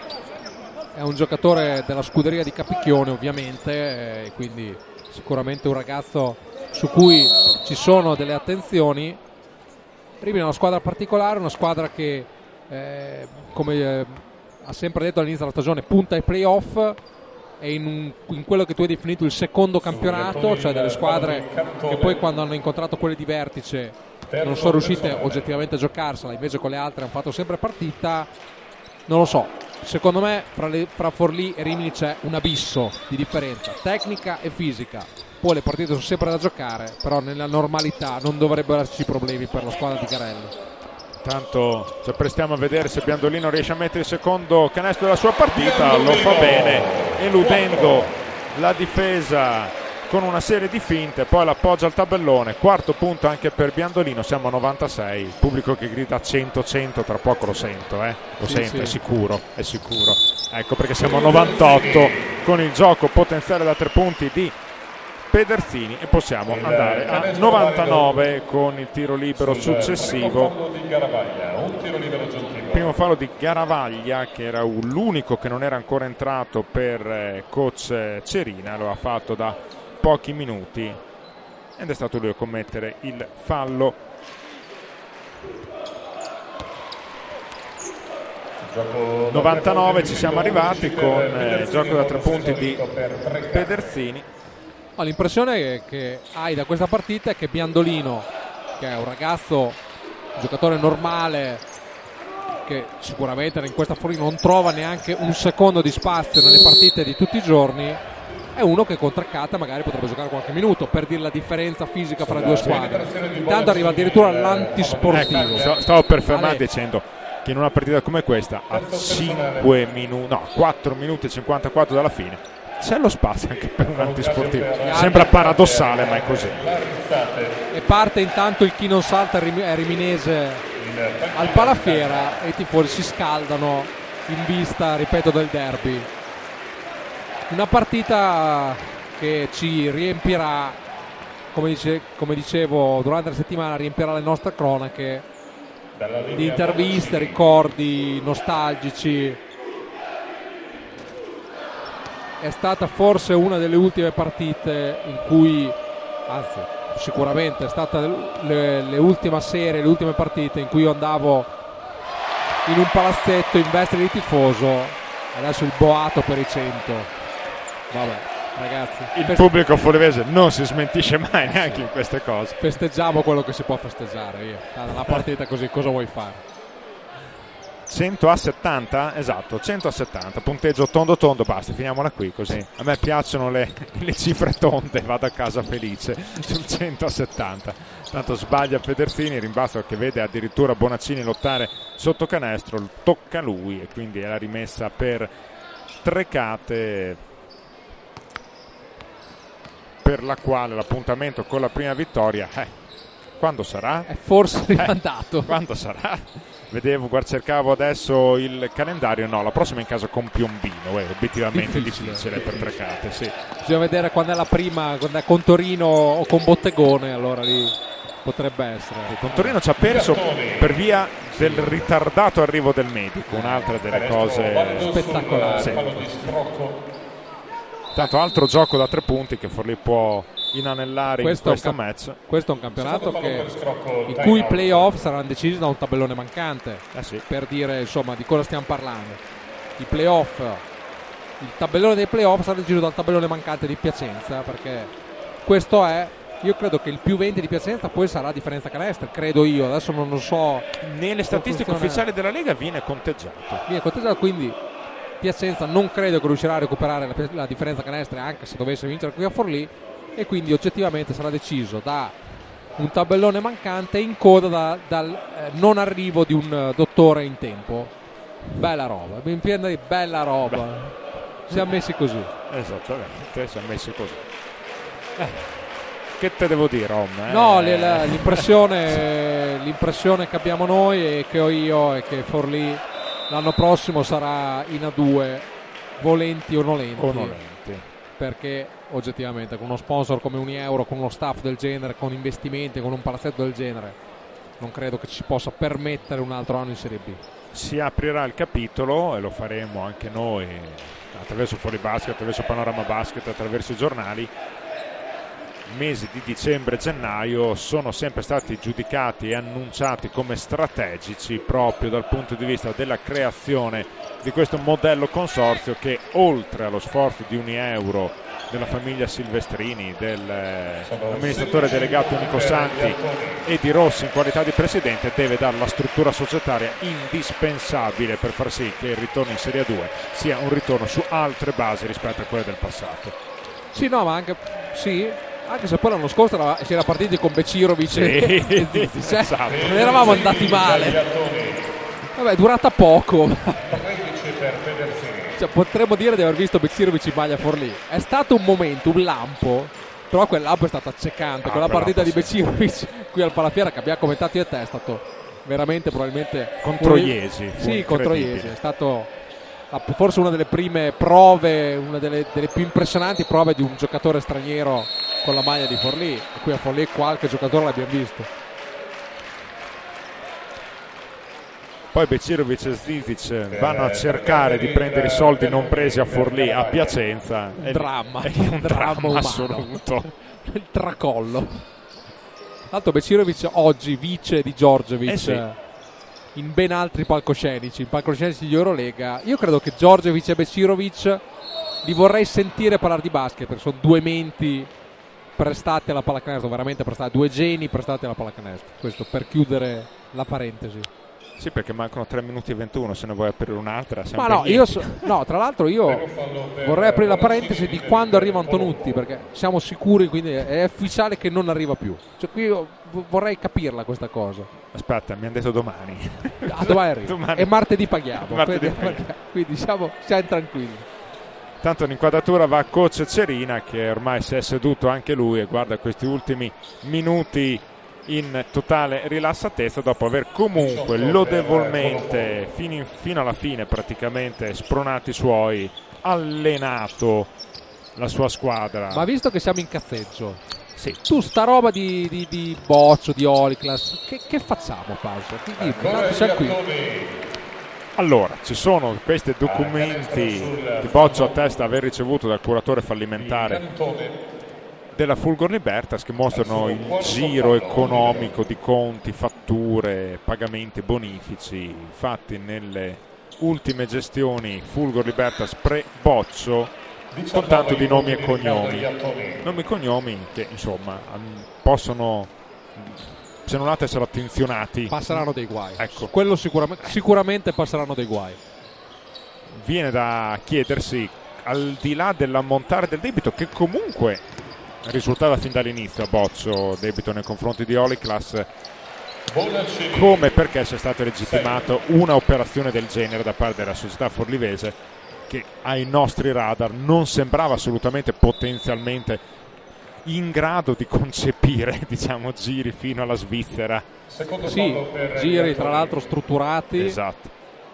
È un giocatore della scuderia di Capicchione, ovviamente, e quindi sicuramente un ragazzo su cui ci sono delle attenzioni. Rimini è una squadra particolare, una squadra che eh, come eh, ha sempre detto all'inizio della stagione, punta ai playoff, e in, un, in quello che tu hai definito il secondo campionato, cioè delle squadre che poi, quando hanno incontrato quelle di vertice, non sono riuscite oggettivamente a giocarsela, invece con le altre hanno fatto sempre partita. Non lo so, secondo me fra, le, fra Forlì e Rimini c'è un abisso di differenza tecnica e fisica. Poi le partite sono sempre da giocare, però nella normalità non dovrebbero esserci problemi per la squadra di Garelli. Tanto ci prestiamo a vedere se Biandolino riesce a mettere il secondo canestro della sua partita. Lo fa bene, eludendo la difesa con una serie di finte, poi l'appoggia al tabellone. Quarto punto anche per Biandolino, siamo a novantasei, il pubblico che grida cento cento, tra poco lo sento, eh? lo Sì, sento, sì. è sicuro, è sicuro. Ecco perché siamo a novantotto con il gioco potenziale da tre punti di Pederzini, e possiamo andare a novantanove con il tiro libero successivo. Primo fallo di Garavaglia, che era l'unico che non era ancora entrato per coach Cerina, lo ha fatto da pochi minuti ed è stato lui a commettere il fallo. novantanove, ci siamo arrivati con eh, il gioco da tre punti di Pederzini. Ma l'impressione che hai da questa partita è che Biandolino, che è un ragazzo, un giocatore normale, che sicuramente in questa Forlì non trova neanche un secondo di spazio nelle partite di tutti i giorni, è uno che contro Accata magari potrebbe giocare qualche minuto, per dire la differenza fisica fra le due squadre. Intanto arriva addirittura l'antisportivo. Ecco, stavo per fermare Ale. dicendo che in una partita come questa, a cinque minuti, no, quattro minuti e cinquantaquattro dalla fine, c'è lo spazio anche per un antisportivo. Sembra paradossale, ma è così. E parte intanto il chi non salta è riminese al Palafiera, e i tifosi si scaldano in vista, ripeto, del derby. Una partita che ci riempirà, come, dice, come dicevo durante la settimana, riempirà le nostre cronache di interviste, ricordi nostalgici. È stata forse una delle ultime partite in cui, anzi sicuramente è stata le, le ultime serie, le ultime partite in cui io andavo in un palazzetto in veste di tifoso. Adesso il boato per i cento. Vabbè, ragazzi, Il feste- pubblico forlivese non si smentisce mai neanche in queste cose. festeggiamo quello che si può festeggiare. Via. Una partita così, cosa vuoi fare? cento a settanta, esatto, cento a settanta, punteggio tondo tondo, basta, finiamola qui così. A me piacciono le, le cifre tonde, vado a casa felice sul cento a settanta. Tanto sbaglia Pederzini, rimbalzo che vede addirittura Bonaccini lottare sotto canestro, tocca a lui e quindi è la rimessa per Trecate, per la quale l'appuntamento con la prima vittoria eh, Quando sarà? È forse Eh, rimandato. quando sarà? Vedevo, guarda, cercavo adesso il calendario. No, la prossima è in casa con Piombino. È obiettivamente difficile, Difficile. difficile per Trecate, sì. Bisogna vedere quando è la prima, quando è con Torino o con Bottegone, allora lì potrebbe essere. Con Torino ci ha perso per via del ritardato arrivo del medico, un'altra delle cose spettacolari. Sì. Fallo di scrocco. Tanto altro gioco da tre punti che Forlì può inanellare Questo è in un questo cap- match. Questo è un campionato Fallo che, per scrocco, in time cui i out. playoff saranno decisi da un tabellone mancante, Eh sì. per dire insomma di cosa stiamo parlando. I playoff, il tabellone dei playoff sarà deciso dal tabellone mancante di Piacenza, perché questo è, io credo che il più venti di Piacenza poi sarà differenza canestro, credo io, adesso non lo so. Nelle statistiche funziona- ufficiali della Lega viene conteggiato. Viene conteggiato, quindi Piacenza non credo che riuscirà a recuperare la, la differenza canestri anche se dovesse vincere qui a Forlì, e quindi oggettivamente sarà deciso da un tabellone mancante in coda da- dal eh, non arrivo di un eh, dottore in tempo. Bella roba, mi piace di bella roba. Siamo messi così. Esattamente, si è messi così. Eh, che te devo dire, Om? eh? No, l- l- l'impressione, l'impressione che abbiamo noi e che ho io è che Forlì l'anno prossimo sarà in A due, volenti o nolenti, O nolenti. perché oggettivamente con uno sponsor come Unieuro, con uno staff del genere, con investimenti, con un palazzetto del genere, non credo che ci possa permettere un altro anno in Serie B. Si aprirà il capitolo e lo faremo anche noi attraverso Fuori Basket, attraverso Panorama Basket, attraverso i giornali. Mesi di dicembre e gennaio sono sempre stati giudicati e annunciati come strategici proprio dal punto di vista della creazione di questo modello consorzio che, oltre allo sforzo di Unieuro, della famiglia Silvestrini, dell'amministratore delegato Nico Santi e di Rossi in qualità di presidente, deve dare la struttura societaria indispensabile per far sì che il ritorno in Serie due sia un ritorno su altre basi rispetto a quelle del passato. Sì, no, ma anche sì, anche se poi l'anno scorso era- si era partiti con Becirovic Sì, e Zizic, eh. esatto. Non eravamo andati male. Vabbè, è durata poco. tredici per Pedersini. Cioè, potremmo dire di aver visto Becirovic in maglia Forlì. È stato un momento, un lampo, però quel lampo è stato accecante. Ah, Quella quel partita di lampo sì. Becirovic qui al Palafiera che abbiamo commentato io e te è stato veramente probabilmente Contro uno- Iesi, fu sì, contro incredibile. Iesi è stato la- forse una delle prime prove, una delle, delle più impressionanti prove di un giocatore straniero con la maglia di Forlì, e qui a Forlì qualche giocatore l'abbiamo visto. Poi Becirovic e Zizic vanno a cercare di prendere i soldi non presi a Forlì a Piacenza. Un È- dramma, è un un dramma dramma umano. assoluto. Il tracollo. Tra l'altro Becirovic oggi vice di Djordjevic Eh sì. in ben altri palcoscenici, in palcoscenici di Eurolega. Io credo che Djordjevic e Becirovic li vorrei sentire parlare di basket, perché sono due menti prestati alla pallacanestro, veramente prestati, due geni prestati alla pallacanestro. Questo per chiudere la parentesi. Sì, perché mancano tre minuti e ventuno, se ne vuoi aprire un'altra. siamo Ma no, impegnati. io so- no, tra l'altro io vorrei aprire la parentesi di quando arriva Antonutti, perché siamo sicuri, quindi è ufficiale che non arriva più. Cioè qui io v- vorrei capirla questa cosa. Aspetta, mi hanno detto domani. Ah, domani arriva. Domani. E martedì paghiamo. Martedì quindi, paghiamo. quindi siamo, siamo tranquilli. Tanto l'inquadratura va a coach Cerina, che ormai si è seduto anche lui e guarda questi ultimi minuti in totale rilassatezza, dopo aver comunque lodevolmente fino, in- fino alla fine praticamente spronati i suoi, allenato la sua squadra. Ma visto che siamo in cazzeggio, Sì. tu sta roba di, di, di Boccio, di Oliclas, che, che facciamo, Pauso? Che dimmi, tanto siamo qui. Allora, ci sono questi documenti di Boccio attesta aver ricevuto dal curatore fallimentare della Fulgor Libertas, che mostrano il giro economico di conti, fatture, pagamenti, bonifici fatti nelle ultime gestioni Fulgor Libertas pre-Boccio, con tanto di nomi e cognomi. Nomi e cognomi che insomma am- possono, se non altro, essere attenzionati. Passeranno dei guai. Ecco. Quello sicuramente, sicuramente passeranno dei guai. Viene da chiedersi, al di là dell'ammontare del debito, che comunque risultava fin dall'inizio a Boccio debito nei confronti di Oliclas, come e perché sia stato legittimato una operazione del genere da parte della società forlivese, che ai nostri radar non sembrava assolutamente potenzialmente in grado di concepire, diciamo, giri fino alla Svizzera. Secondo Sì, fallo per giri il tra l'altro strutturati, Esatto.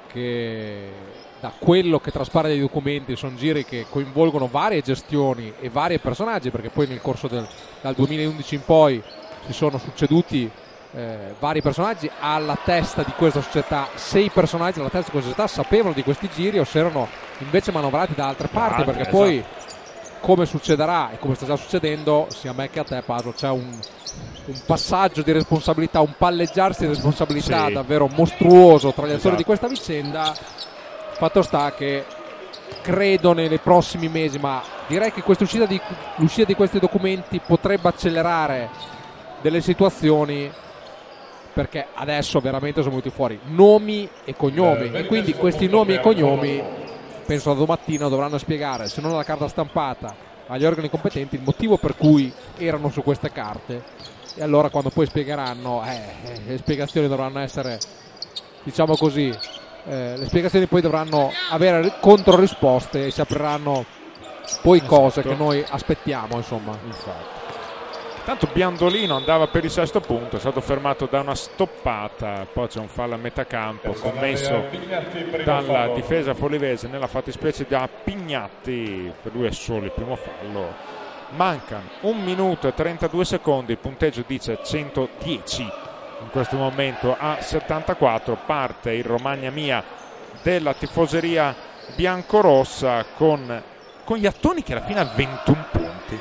che da quello che traspare dai documenti sono giri che coinvolgono varie gestioni e vari personaggi, perché poi nel corso del dal duemilaundici in poi si sono succeduti eh, vari personaggi alla testa di questa società. Sei personaggi alla testa di questa società sapevano di questi giri o si erano invece manovrati da altre parti, altre, perché esatto. poi, come succederà e come sta già succedendo sia a me che a te, Paso, c'è un, un passaggio di responsabilità, un palleggiarsi di responsabilità Sì. davvero mostruoso tra gli attori Esatto. di questa vicenda. Fatto sta che credo nei prossimi mesi, ma direi che questa uscita di, l'uscita di questi documenti potrebbe accelerare delle situazioni, perché adesso veramente sono venuti fuori nomi e cognomi e quindi questi nomi e cognomi penso da domattina dovranno spiegare, se non alla carta stampata, agli organi competenti il motivo per cui erano su queste carte, e allora quando poi spiegheranno eh, le spiegazioni dovranno essere, diciamo così, eh, le spiegazioni poi dovranno avere controrisposte e si apriranno poi Esatto. cose che noi aspettiamo, insomma. Infatti. Tanto Biandolino andava per il sesto punto, è stato fermato da una stoppata, poi c'è un fallo a metà campo commesso dalla difesa forlivese, nella fattispecie da Pignatti, per lui è solo il primo fallo. Mancano un minuto e trentadue secondi, il punteggio dice centodieci in questo momento a settantaquattro, parte il Romagna Mia della tifoseria biancorossa con, con gli attoni che alla fine ha ventuno punti.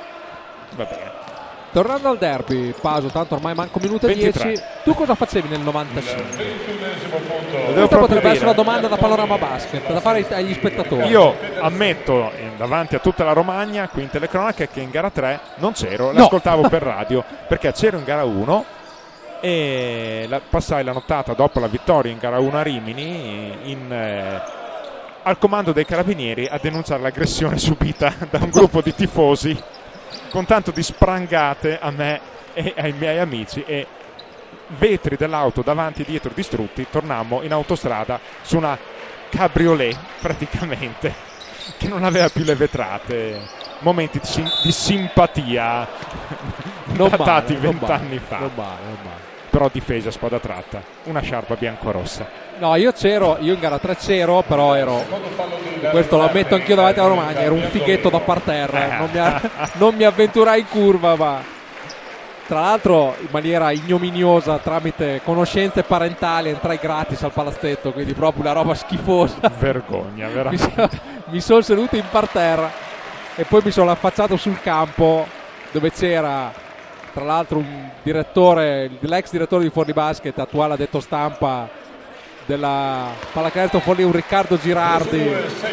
Va bene. Tornando al derby, Paso, tanto ormai manca un minuto e ventitré. dieci. Tu cosa facevi nel novantacinque? Devo Questa proprio potrebbe dire. essere una domanda da Panorama Basket da fare agli spettatori. Io ammetto eh, davanti a tutta la Romagna qui in telecronaca che in gara tre non c'ero, No. l'ascoltavo per radio perché c'ero in gara uno e la, passai la nottata dopo la vittoria in gara uno a Rimini in, eh, al comando dei carabinieri a denunciare l'aggressione subita da un gruppo di tifosi con tanto di sprangate a me e ai miei amici e vetri dell'auto davanti e dietro distrutti. Tornammo in autostrada su una cabriolet praticamente che non aveva più le vetrate. Momenti di, sim- di simpatia Non datati male, non vent'anni male, fa, non male, non male. però difesa a spada tratta, una sciarpa biancorossa. No, io c'ero, io in gara tre c'ero, però ero, questo lo ammetto anch'io davanti alla Romagna, ero un fighetto da parterre, non mi, non mi avventurai in curva, ma tra l'altro in maniera ignominiosa tramite conoscenze parentali entrai gratis al palazzetto, quindi proprio una roba schifosa. Vergogna, mi veramente. sono, mi sono seduto in parterre e poi mi sono affacciato sul campo dove c'era tra l'altro un direttore, l'ex direttore di Forlì Basket, attuale addetto stampa della pallacanestro Forlì, un Riccardo Girardi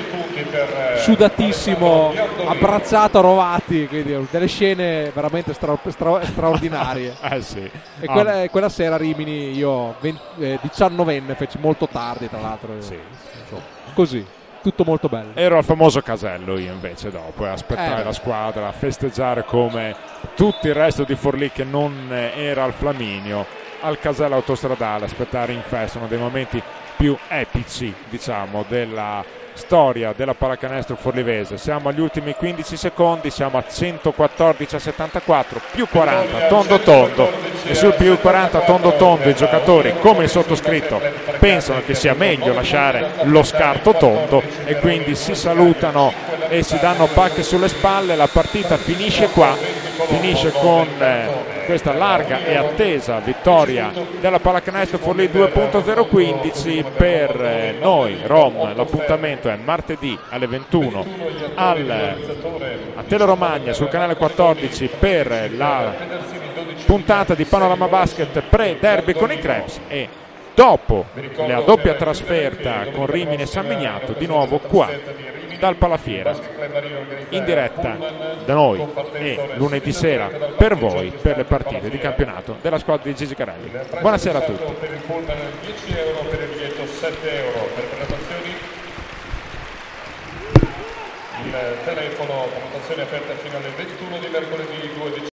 sudatissimo, abbracciato a Rovati, quindi delle scene veramente stra- stra- straordinarie. Eh sì. E quella, quella sera a Rimini io venti, eh, diciannovenne feci molto tardi, tra l'altro. Sì. Insomma, così, tutto molto bello. Ero al famoso casello io invece dopo, a aspettare Eh. la squadra, a festeggiare come tutto il resto di Forlì che non era al Flaminio, al casello autostradale, aspettare in festa, uno dei momenti più epici, diciamo, della storia della pallacanestro forlivese. Siamo agli ultimi quindici secondi, siamo a centoquattordici a settantaquattro, più quaranta tondo tondo, e sul più quaranta tondo tondo i giocatori come il sottoscritto pensano che sia meglio lasciare lo scarto tondo e quindi si salutano e si danno pacche sulle spalle. La partita finisce qua, finisce con eh, questa larga e attesa vittoria della pallacanestro Forlì due punto zero quindici. Per eh, noi Rom l'appuntamento è martedì alle ventuno al, a Teleromagna sul canale quattordici per la puntata di Panorama Basket pre-derby con i Krebs, e dopo la doppia trasferta con Rimini e San Miniato di nuovo qua dal Palafiera in diretta da noi e lunedì sera per voi per le partite di campionato della squadra di Gigi Carelli. Buonasera a tutti. Per il pullman dieci euro, per il biglietto sette euro, per prenotazioni il telefono, prenotazioni aperte fino alle ventuno di mercoledì due dicembre.